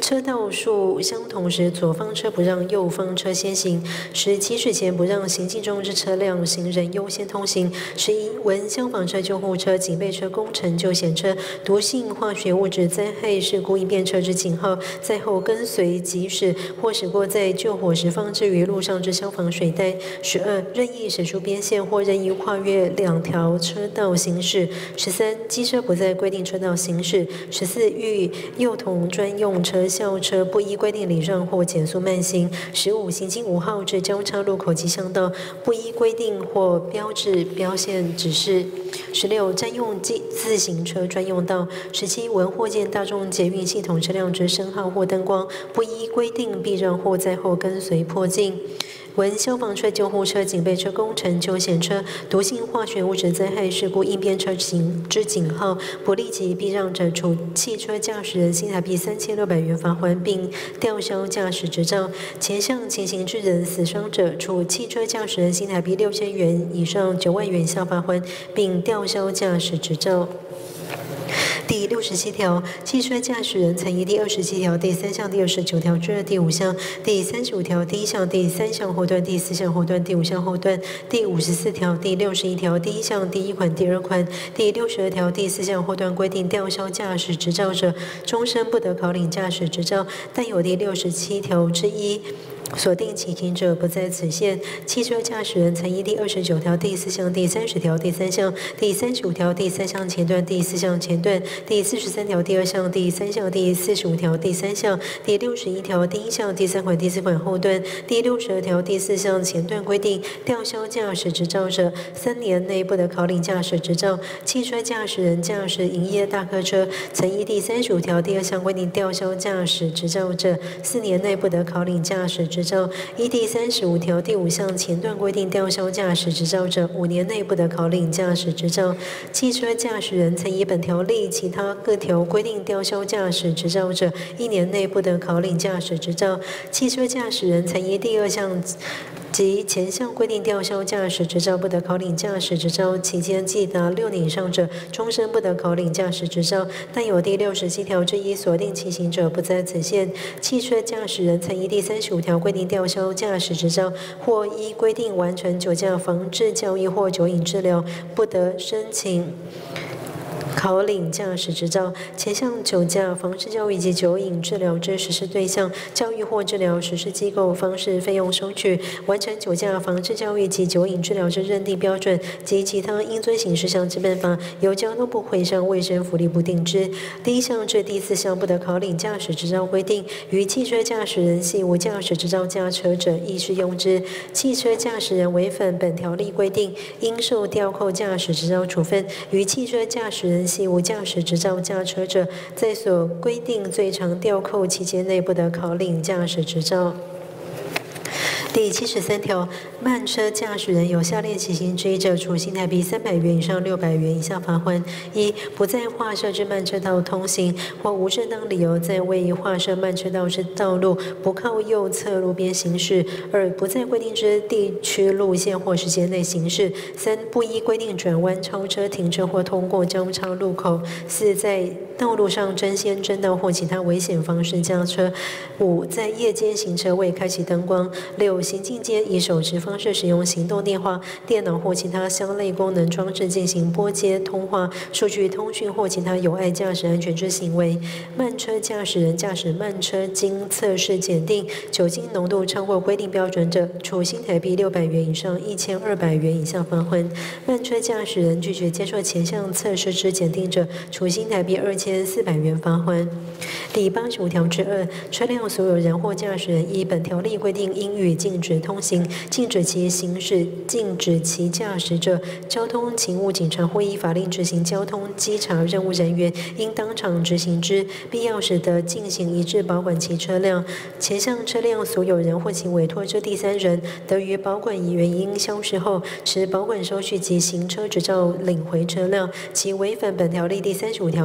车道数相同时，左方车不让右方车先行；十起始前不让行进中之车辆、行人优先通行。十一，闻消防车、救护车、警备车、工程救险车、毒性化学物质灾害事故应变车之警号在后跟随即驶或驶过在救火时放置于路上之消防水带。十二，任意驶出边线或任意跨越两条车道行驶。十三，机车不在规定车道行驶。十四，遇幼童专用车、校车不依规定礼让或减速慢行。十五，行经五号至交叉路口及巷道，不依规定或标志标线指示。十六，占用自自行车专用道。十七，闻或见大众捷运系统车辆之声号或灯光，不依规定避让或在后跟随迫近。闻消防车、救护车、警备车、工程救险车、毒性化学物质灾害事故应变车警之警号不立即避让者，处汽车驾驶人新台币三千六百元罚锾，并吊销驾驶执照；前项情形致人死伤者，处汽车驾驶人新台币六千元以上九万元以下罚锾，并吊销驾驶执照。第六十七条，汽车驾驶人曾依第二十七条第三项、第二十九条之二、第五项、第三十五条第一项、第三项后段、第四项后段、第五项后段、第五十四条、第六十一条第一项第一款、第二款、第六十二条第四项后段规定吊销驾驶执照者，终身不得考领驾驶执照；但有第六十七条之一锁定情形者，不在此限。汽车驾驶人曾依第二十九条第四项、第三十条第三项、第三十五条第三项前段、第四项前段、第四十三条第二项、第三项、第四十五条第三项、第六十一条第一项第三款、第四款后段、第六十二条第四项前段规定吊销驾驶执照者，三年内不得考领驾驶执照。汽车驾驶人驾驶营业大客车，曾依第三十五条第二项规定吊销驾驶执照者，四年内不得考领驾驶执照。依第三十五条第五项前段规定吊销驾驶执照者，五年内不得考领驾驶执照。汽车驾驶人曾依本条例其他各条规定吊销驾驶执照者，一年内不得考领驾驶执照。汽车驾驶人曾依第二项及前项规定吊销驾驶执照，不得考领驾驶执照，期间既达六年以上者，终身不得考领驾驶执照；但有第六十七条之一锁定情形者，不在此限。汽车驾驶人曾依第三十五条规定吊销驾驶执照，或依规定完成酒驾防治教育或酒瘾治疗，不得申请考领驾驶执照。前项酒驾防治教育及酒瘾治疗之实施对象、教育或治疗实施机构、方式、费用收取、完成酒驾防治教育及酒瘾治疗之认定标准及其他应遵行事项之办法，由交通部会上卫生福利部定之。第一项至第四项不得考领驾驶执照规定，于汽车驾驶人系无驾驶执照驾车者，亦适用之。汽车驾驶人违反本条例规定，应受吊扣驾驶执照处分。于汽车驾驶人系无驾驶执照驾车者，在所规定最长吊扣期间内不得考领驾驶执照。第七十三条，慢车驾驶人有下列情形之一者，处新台币三百元以上六百元以下罚锾：一、不在划设之慢车道通行，或无正当理由在未划设慢车道之道路不靠右侧路边行驶；二、不在规定之地区路线或时间内行驶；三、不依规定转弯、超车、停车或通过交叉路口；四、在道路上争先争道或其他危险方式驾车；五、在夜间行车未开启灯光；六、行进间以手持方式使用行动电话、电脑或其他相类功能装置进行拨接、通话、数据通讯或其他有碍驾驶安全之行为。慢车驾驶人驾驶慢车经测试检定酒精浓度超过规定标准者，处新台币六百元以上一千二百元以下罚锾。慢车驾驶人拒绝接受前项测试之检定者，处新台币二千四百元罚锾。第八十五条之二，车辆所有人或驾驶人依本条例规定应予禁止通行、禁止其行驶、禁止其驾驶者，交通勤务警察或依法令执行交通稽查任务人员应当场执行之，必要时得进行一致保管其车辆。前项车辆所有人或其委托之第三人，得于保管原因消失后，持保管收据及行车执照领回车辆。其违反本条例第三十五条规定者，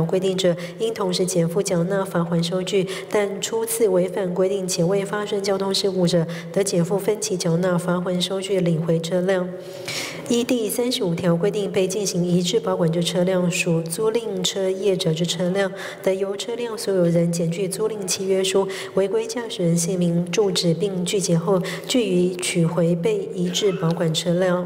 者，应同时减负缴纳罚锾收据；但初次违反规定且未发生交通事故者，得减负分期缴纳罚锾收据，领回车辆。依第三十五条规定，被进行移置保管之车辆属租赁车业者之车辆，得由车辆所有人检具租赁契约书、违规驾驶人姓名、住址，并具结后，据以取回被移置保管车辆。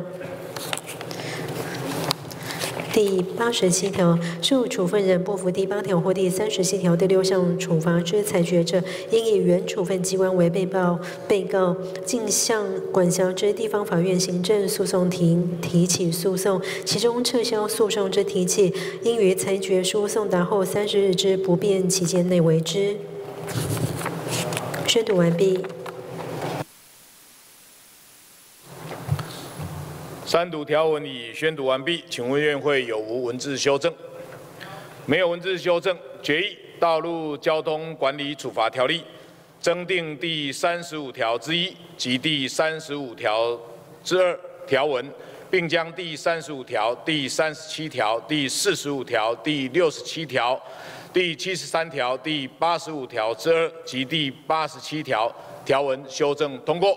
第八十七条，受处分人不服第八条或第三十七条第六项处罚之裁决者，应以原处分机关为被告，被告径向管辖之地方法院行政诉讼庭提起诉讼，其中撤销诉讼之提起，应于裁决书送达后三十日之不变期间内为之。宣读完毕。 三读条文已宣读完毕，请问院会有无文字修正？没有文字修正，决议《道路交通管理处罚条例》增订第三十五条之一及第三十五条之二条文，并将第三十五条、第三十七条、第四十五条、第六十七条、第七十三条、第八十五条之二及第八十七条条文修正通过。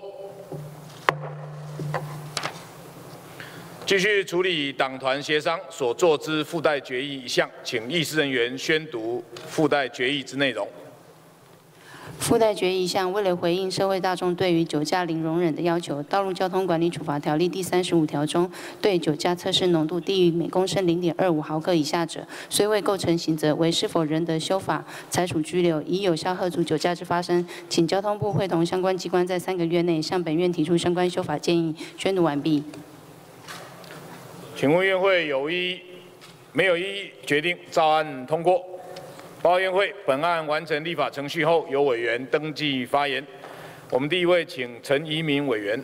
继续处理党团协商所作之附带决议一项，请议事人员宣读附带决议之内容。 附带决议一项，为了回应社会大众对于酒驾零容忍的要求，《道路交通管理处罚条例》第三十五条中，对酒驾测试浓度低于每公升零点二五毫克以下者，虽未构成刑责，为是否仍得修法，裁处拘留，以有效遏阻酒驾之发生。请交通部会同相关机关在三个月内向本院提出相关修法建议。宣读完毕。 请问院会有异？没有异议，决定照案通过。报告院会，本案完成立法程序后，由委员登记发言。我们第一位，请陈怡民委员。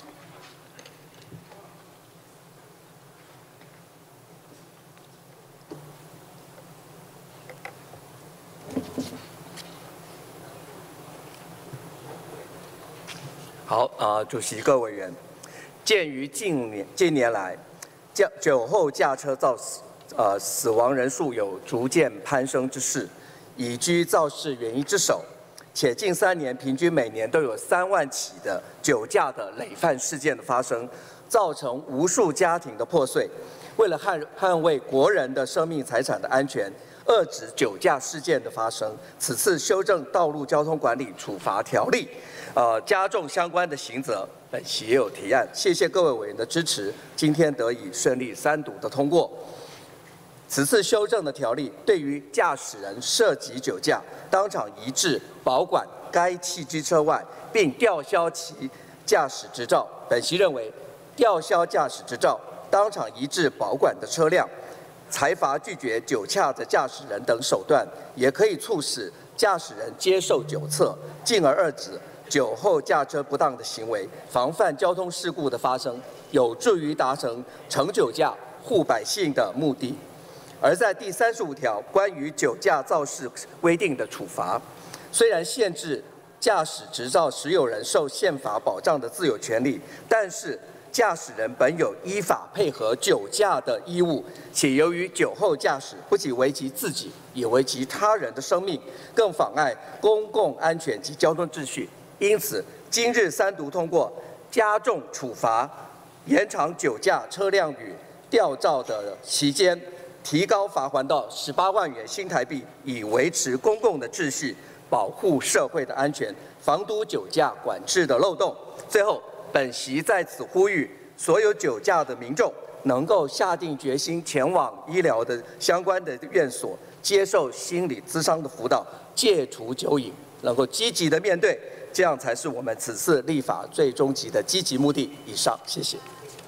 好啊、呃，主席各委员，鉴于近年近年来，驾酒后驾车造死呃死亡人数有逐渐攀升之势，已居肇事原因之首，且近三年平均每年都有三万起的酒驾的累犯事件的发生，造成无数家庭的破碎。为了捍捍卫国人的生命财产的安全，遏止酒驾事件的发生，此次修正《道路交通管理处罚条例》，呃，加重相关的刑责。本席也有提案，谢谢各位委员的支持，今天得以顺利三读的通过。此次修正的条例，对于驾驶人涉及酒驾，当场移置保管该汽机车外，并吊销其驾驶执照。本席认为，吊销驾驶执照、当场移置保管的车辆、裁罚拒绝酒驾的驾驶人等手段，也可以促使驾驶人接受酒测，进而遏止酒后驾车不当的行为，防范交通事故的发生，有助于达成惩酒驾、护百姓的目的。而在第三十五条关于酒驾肇事规定的处罚，虽然限制驾驶执照持有人受宪法保障的自由权利，但是驾驶人本有依法配合酒驾的义务，且由于酒后驾驶不仅危及自己，也危及他人的生命，更妨碍公共安全及交通秩序。因此，今日三读通过，加重处罚，延长酒驾车辆与吊照的期间，提高罚锾到十八万元新台币，以维持公共的秩序，保护社会的安全，防堵酒驾管制的漏洞。最后，本席在此呼吁所有酒驾的民众，能够下定决心前往医疗的相关的院所，接受心理咨商的辅导，戒除酒瘾，能够积极的面对。这样才是我们此次立法最终极的积极目的。以上，谢谢。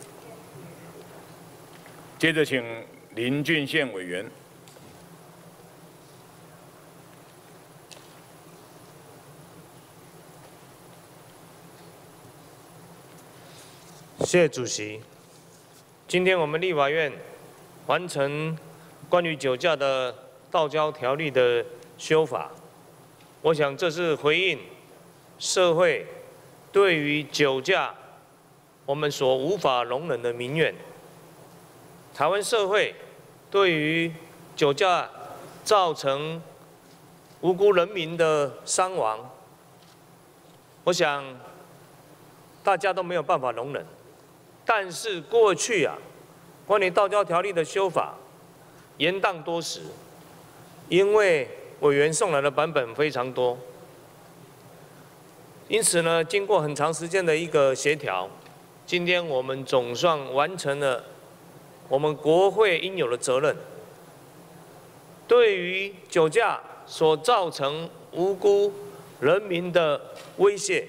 接着，请林俊宪委员。 谢谢主席。今天我们立法院完成关于酒驾的道交条例的修法，我想这是回应社会对于酒驾我们所无法容忍的民怨。台湾社会对于酒驾造成无辜人民的伤亡，我想大家都没有办法容忍。但是过去啊，关于道交条例的修法延宕多时，因为委员送来的版本非常多，因此呢，经过很长时间的一个协调，今天我们总算完成了我们国会应有的责任。对于酒驾所造成无辜人民的威胁，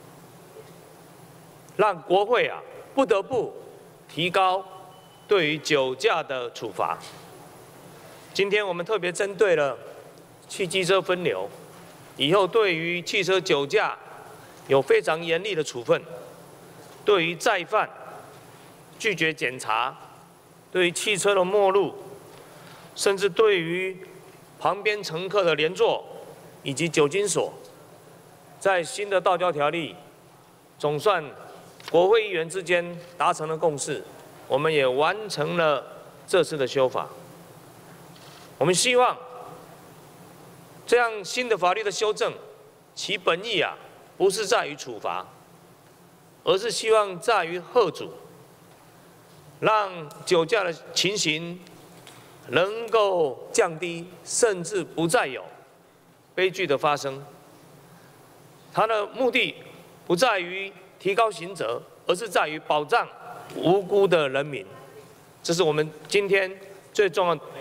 让国会啊不得不提高对于酒驾的处罚。今天我们特别针对了汽机车分流，以后对于汽车酒驾有非常严厉的处分，对于再犯拒绝检查，对于汽车的末路，甚至对于旁边乘客的连坐以及酒精锁，在新的道交条例总算国会议员之间达成了共识，我们也完成了这次的修法。我们希望这样新的法律的修正，其本意啊不是在于处罚，而是希望在于吓阻，让酒驾的情形能够降低，甚至不再有悲剧的发生。它的目的不在于提高刑责，而是在于保障无辜的人民。这是我们今天最重要的。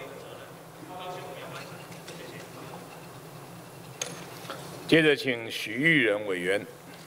接着，请许玉仁委员。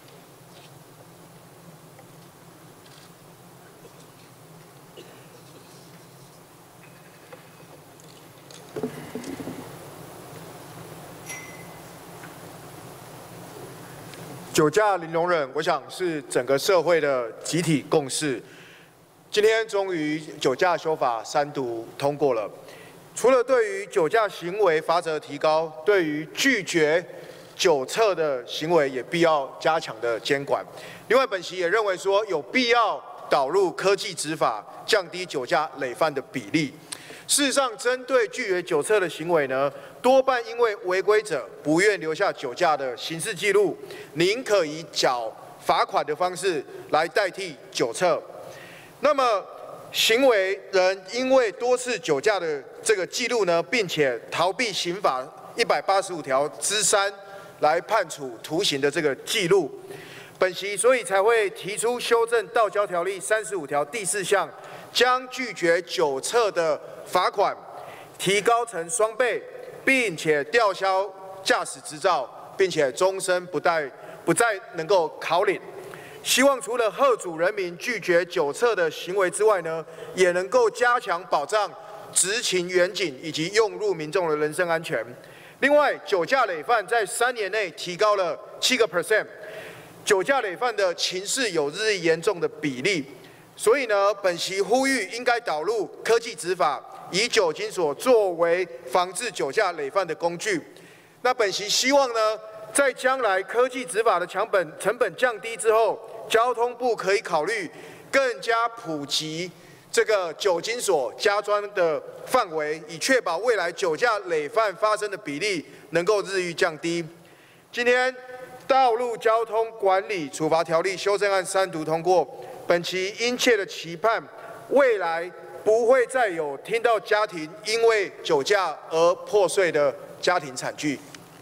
酒驾零容忍，我想是整个社会的集体共识。今天终于酒驾修法三读通过了。除了对于酒驾行为罚则提高，对于拒绝酒测的行为也必要加强的监管。另外，本席也认为说有必要导入科技执法，降低酒驾累犯的比例。事实上，针对拒绝酒测的行为呢，多半因为违规者不愿留下酒驾的刑事记录，宁可以缴罚款的方式来代替酒测。那么，行为人因为多次酒驾的这个记录呢，并且逃避刑法一百八十五条之三来判处徒刑的这个记录，本席所以才会提出修正道交条例三十五条第四项，将拒绝酒测的罚款提高成双倍，并且吊销驾驶执照，并且终身不再不再能够考领。希望除了吓阻人民拒绝酒测的行为之外呢，也能够加强保障执勤员警以及用路民众的人身安全。另外，酒驾累犯在三年内提高了七个 percent， 酒驾累犯的情势有日益严重的比例。所以呢，本席呼吁应该导入科技执法，以酒精锁作为防治酒驾累犯的工具。那本席希望呢，在将来科技执法的成本成本降低之后，交通部可以考虑更加普及这个酒精锁加装的范围，以确保未来酒驾累犯发生的比例能够日益降低。今天道路交通管理处罚条例修正案三读通过，本期殷切的期盼，未来不会再有听到家庭因为酒驾而破碎的家庭惨剧。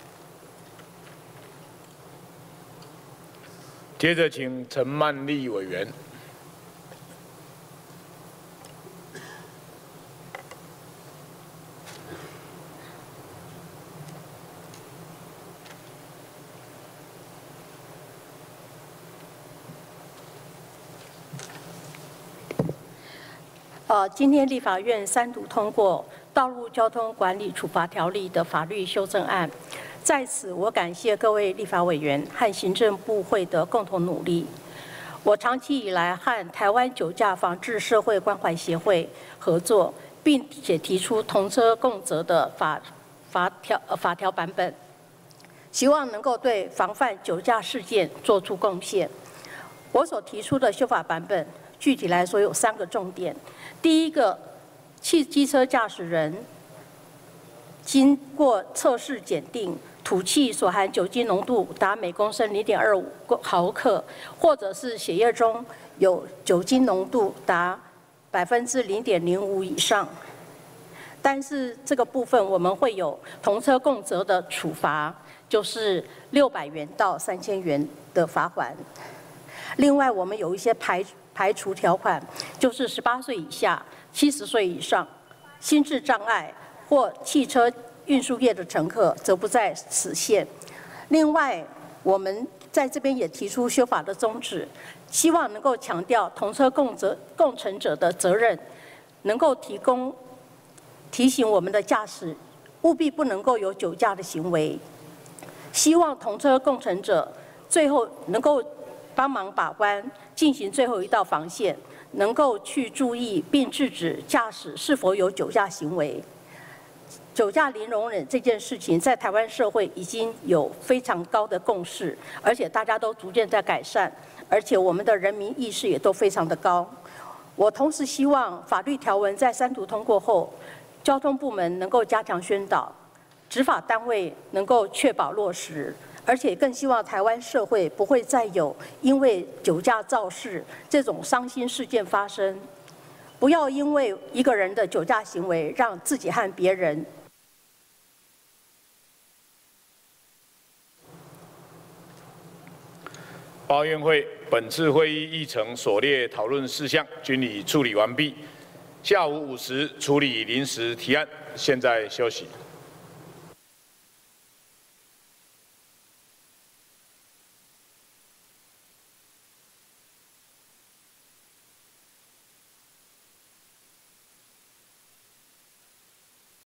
接着，请陈曼丽委员。 呃，今天立法院三读通过《道路交通管理处罚条例》的法律修正案，在此我感谢各位立法委员和行政部会的共同努力。我长期以来和台湾酒驾防治社会关怀协会合作，并且提出同车共责的法法条呃法条版本，希望能够对防范酒驾事件做出贡献。我所提出的修法版本，具体来说有三个重点。第一个，汽机车驾驶人经过测试检定，吐气所含酒精浓度达每公升零点二五毫克，或者是血液中有酒精浓度达百分之零点零五以上。但是这个部分我们会有同车共责的处罚，就是六百元到三千元的罚款。另外，我们有一些排排除条款，就是十八岁以下、七十岁以上、心智障碍或汽车运输业的乘客则不在此限。另外，我们在这边也提出修法的宗旨，希望能够强调同车共责共乘者的责任，能够提供提醒我们的驾驶务必不能够有酒驾的行为。希望同车共乘者最后能够帮忙把关，进行最后一道防线，能够去注意并制止驾驶是否有酒驾行为。酒驾零容忍这件事情，在台湾社会已经有非常高的共识，而且大家都逐渐在改善，而且我们的人民意识也都非常的高。我同时希望法律条文在三读通过后，交通部门能够加强宣导，执法单位能够确保落实，而且更希望台湾社会不会再有因为酒驾肇事这种伤心事件发生。不要因为一个人的酒驾行为，让自己和别人。 报院会本次会议议程所列讨论事项均已处理完毕。下午五时处理临时提案，现在休息。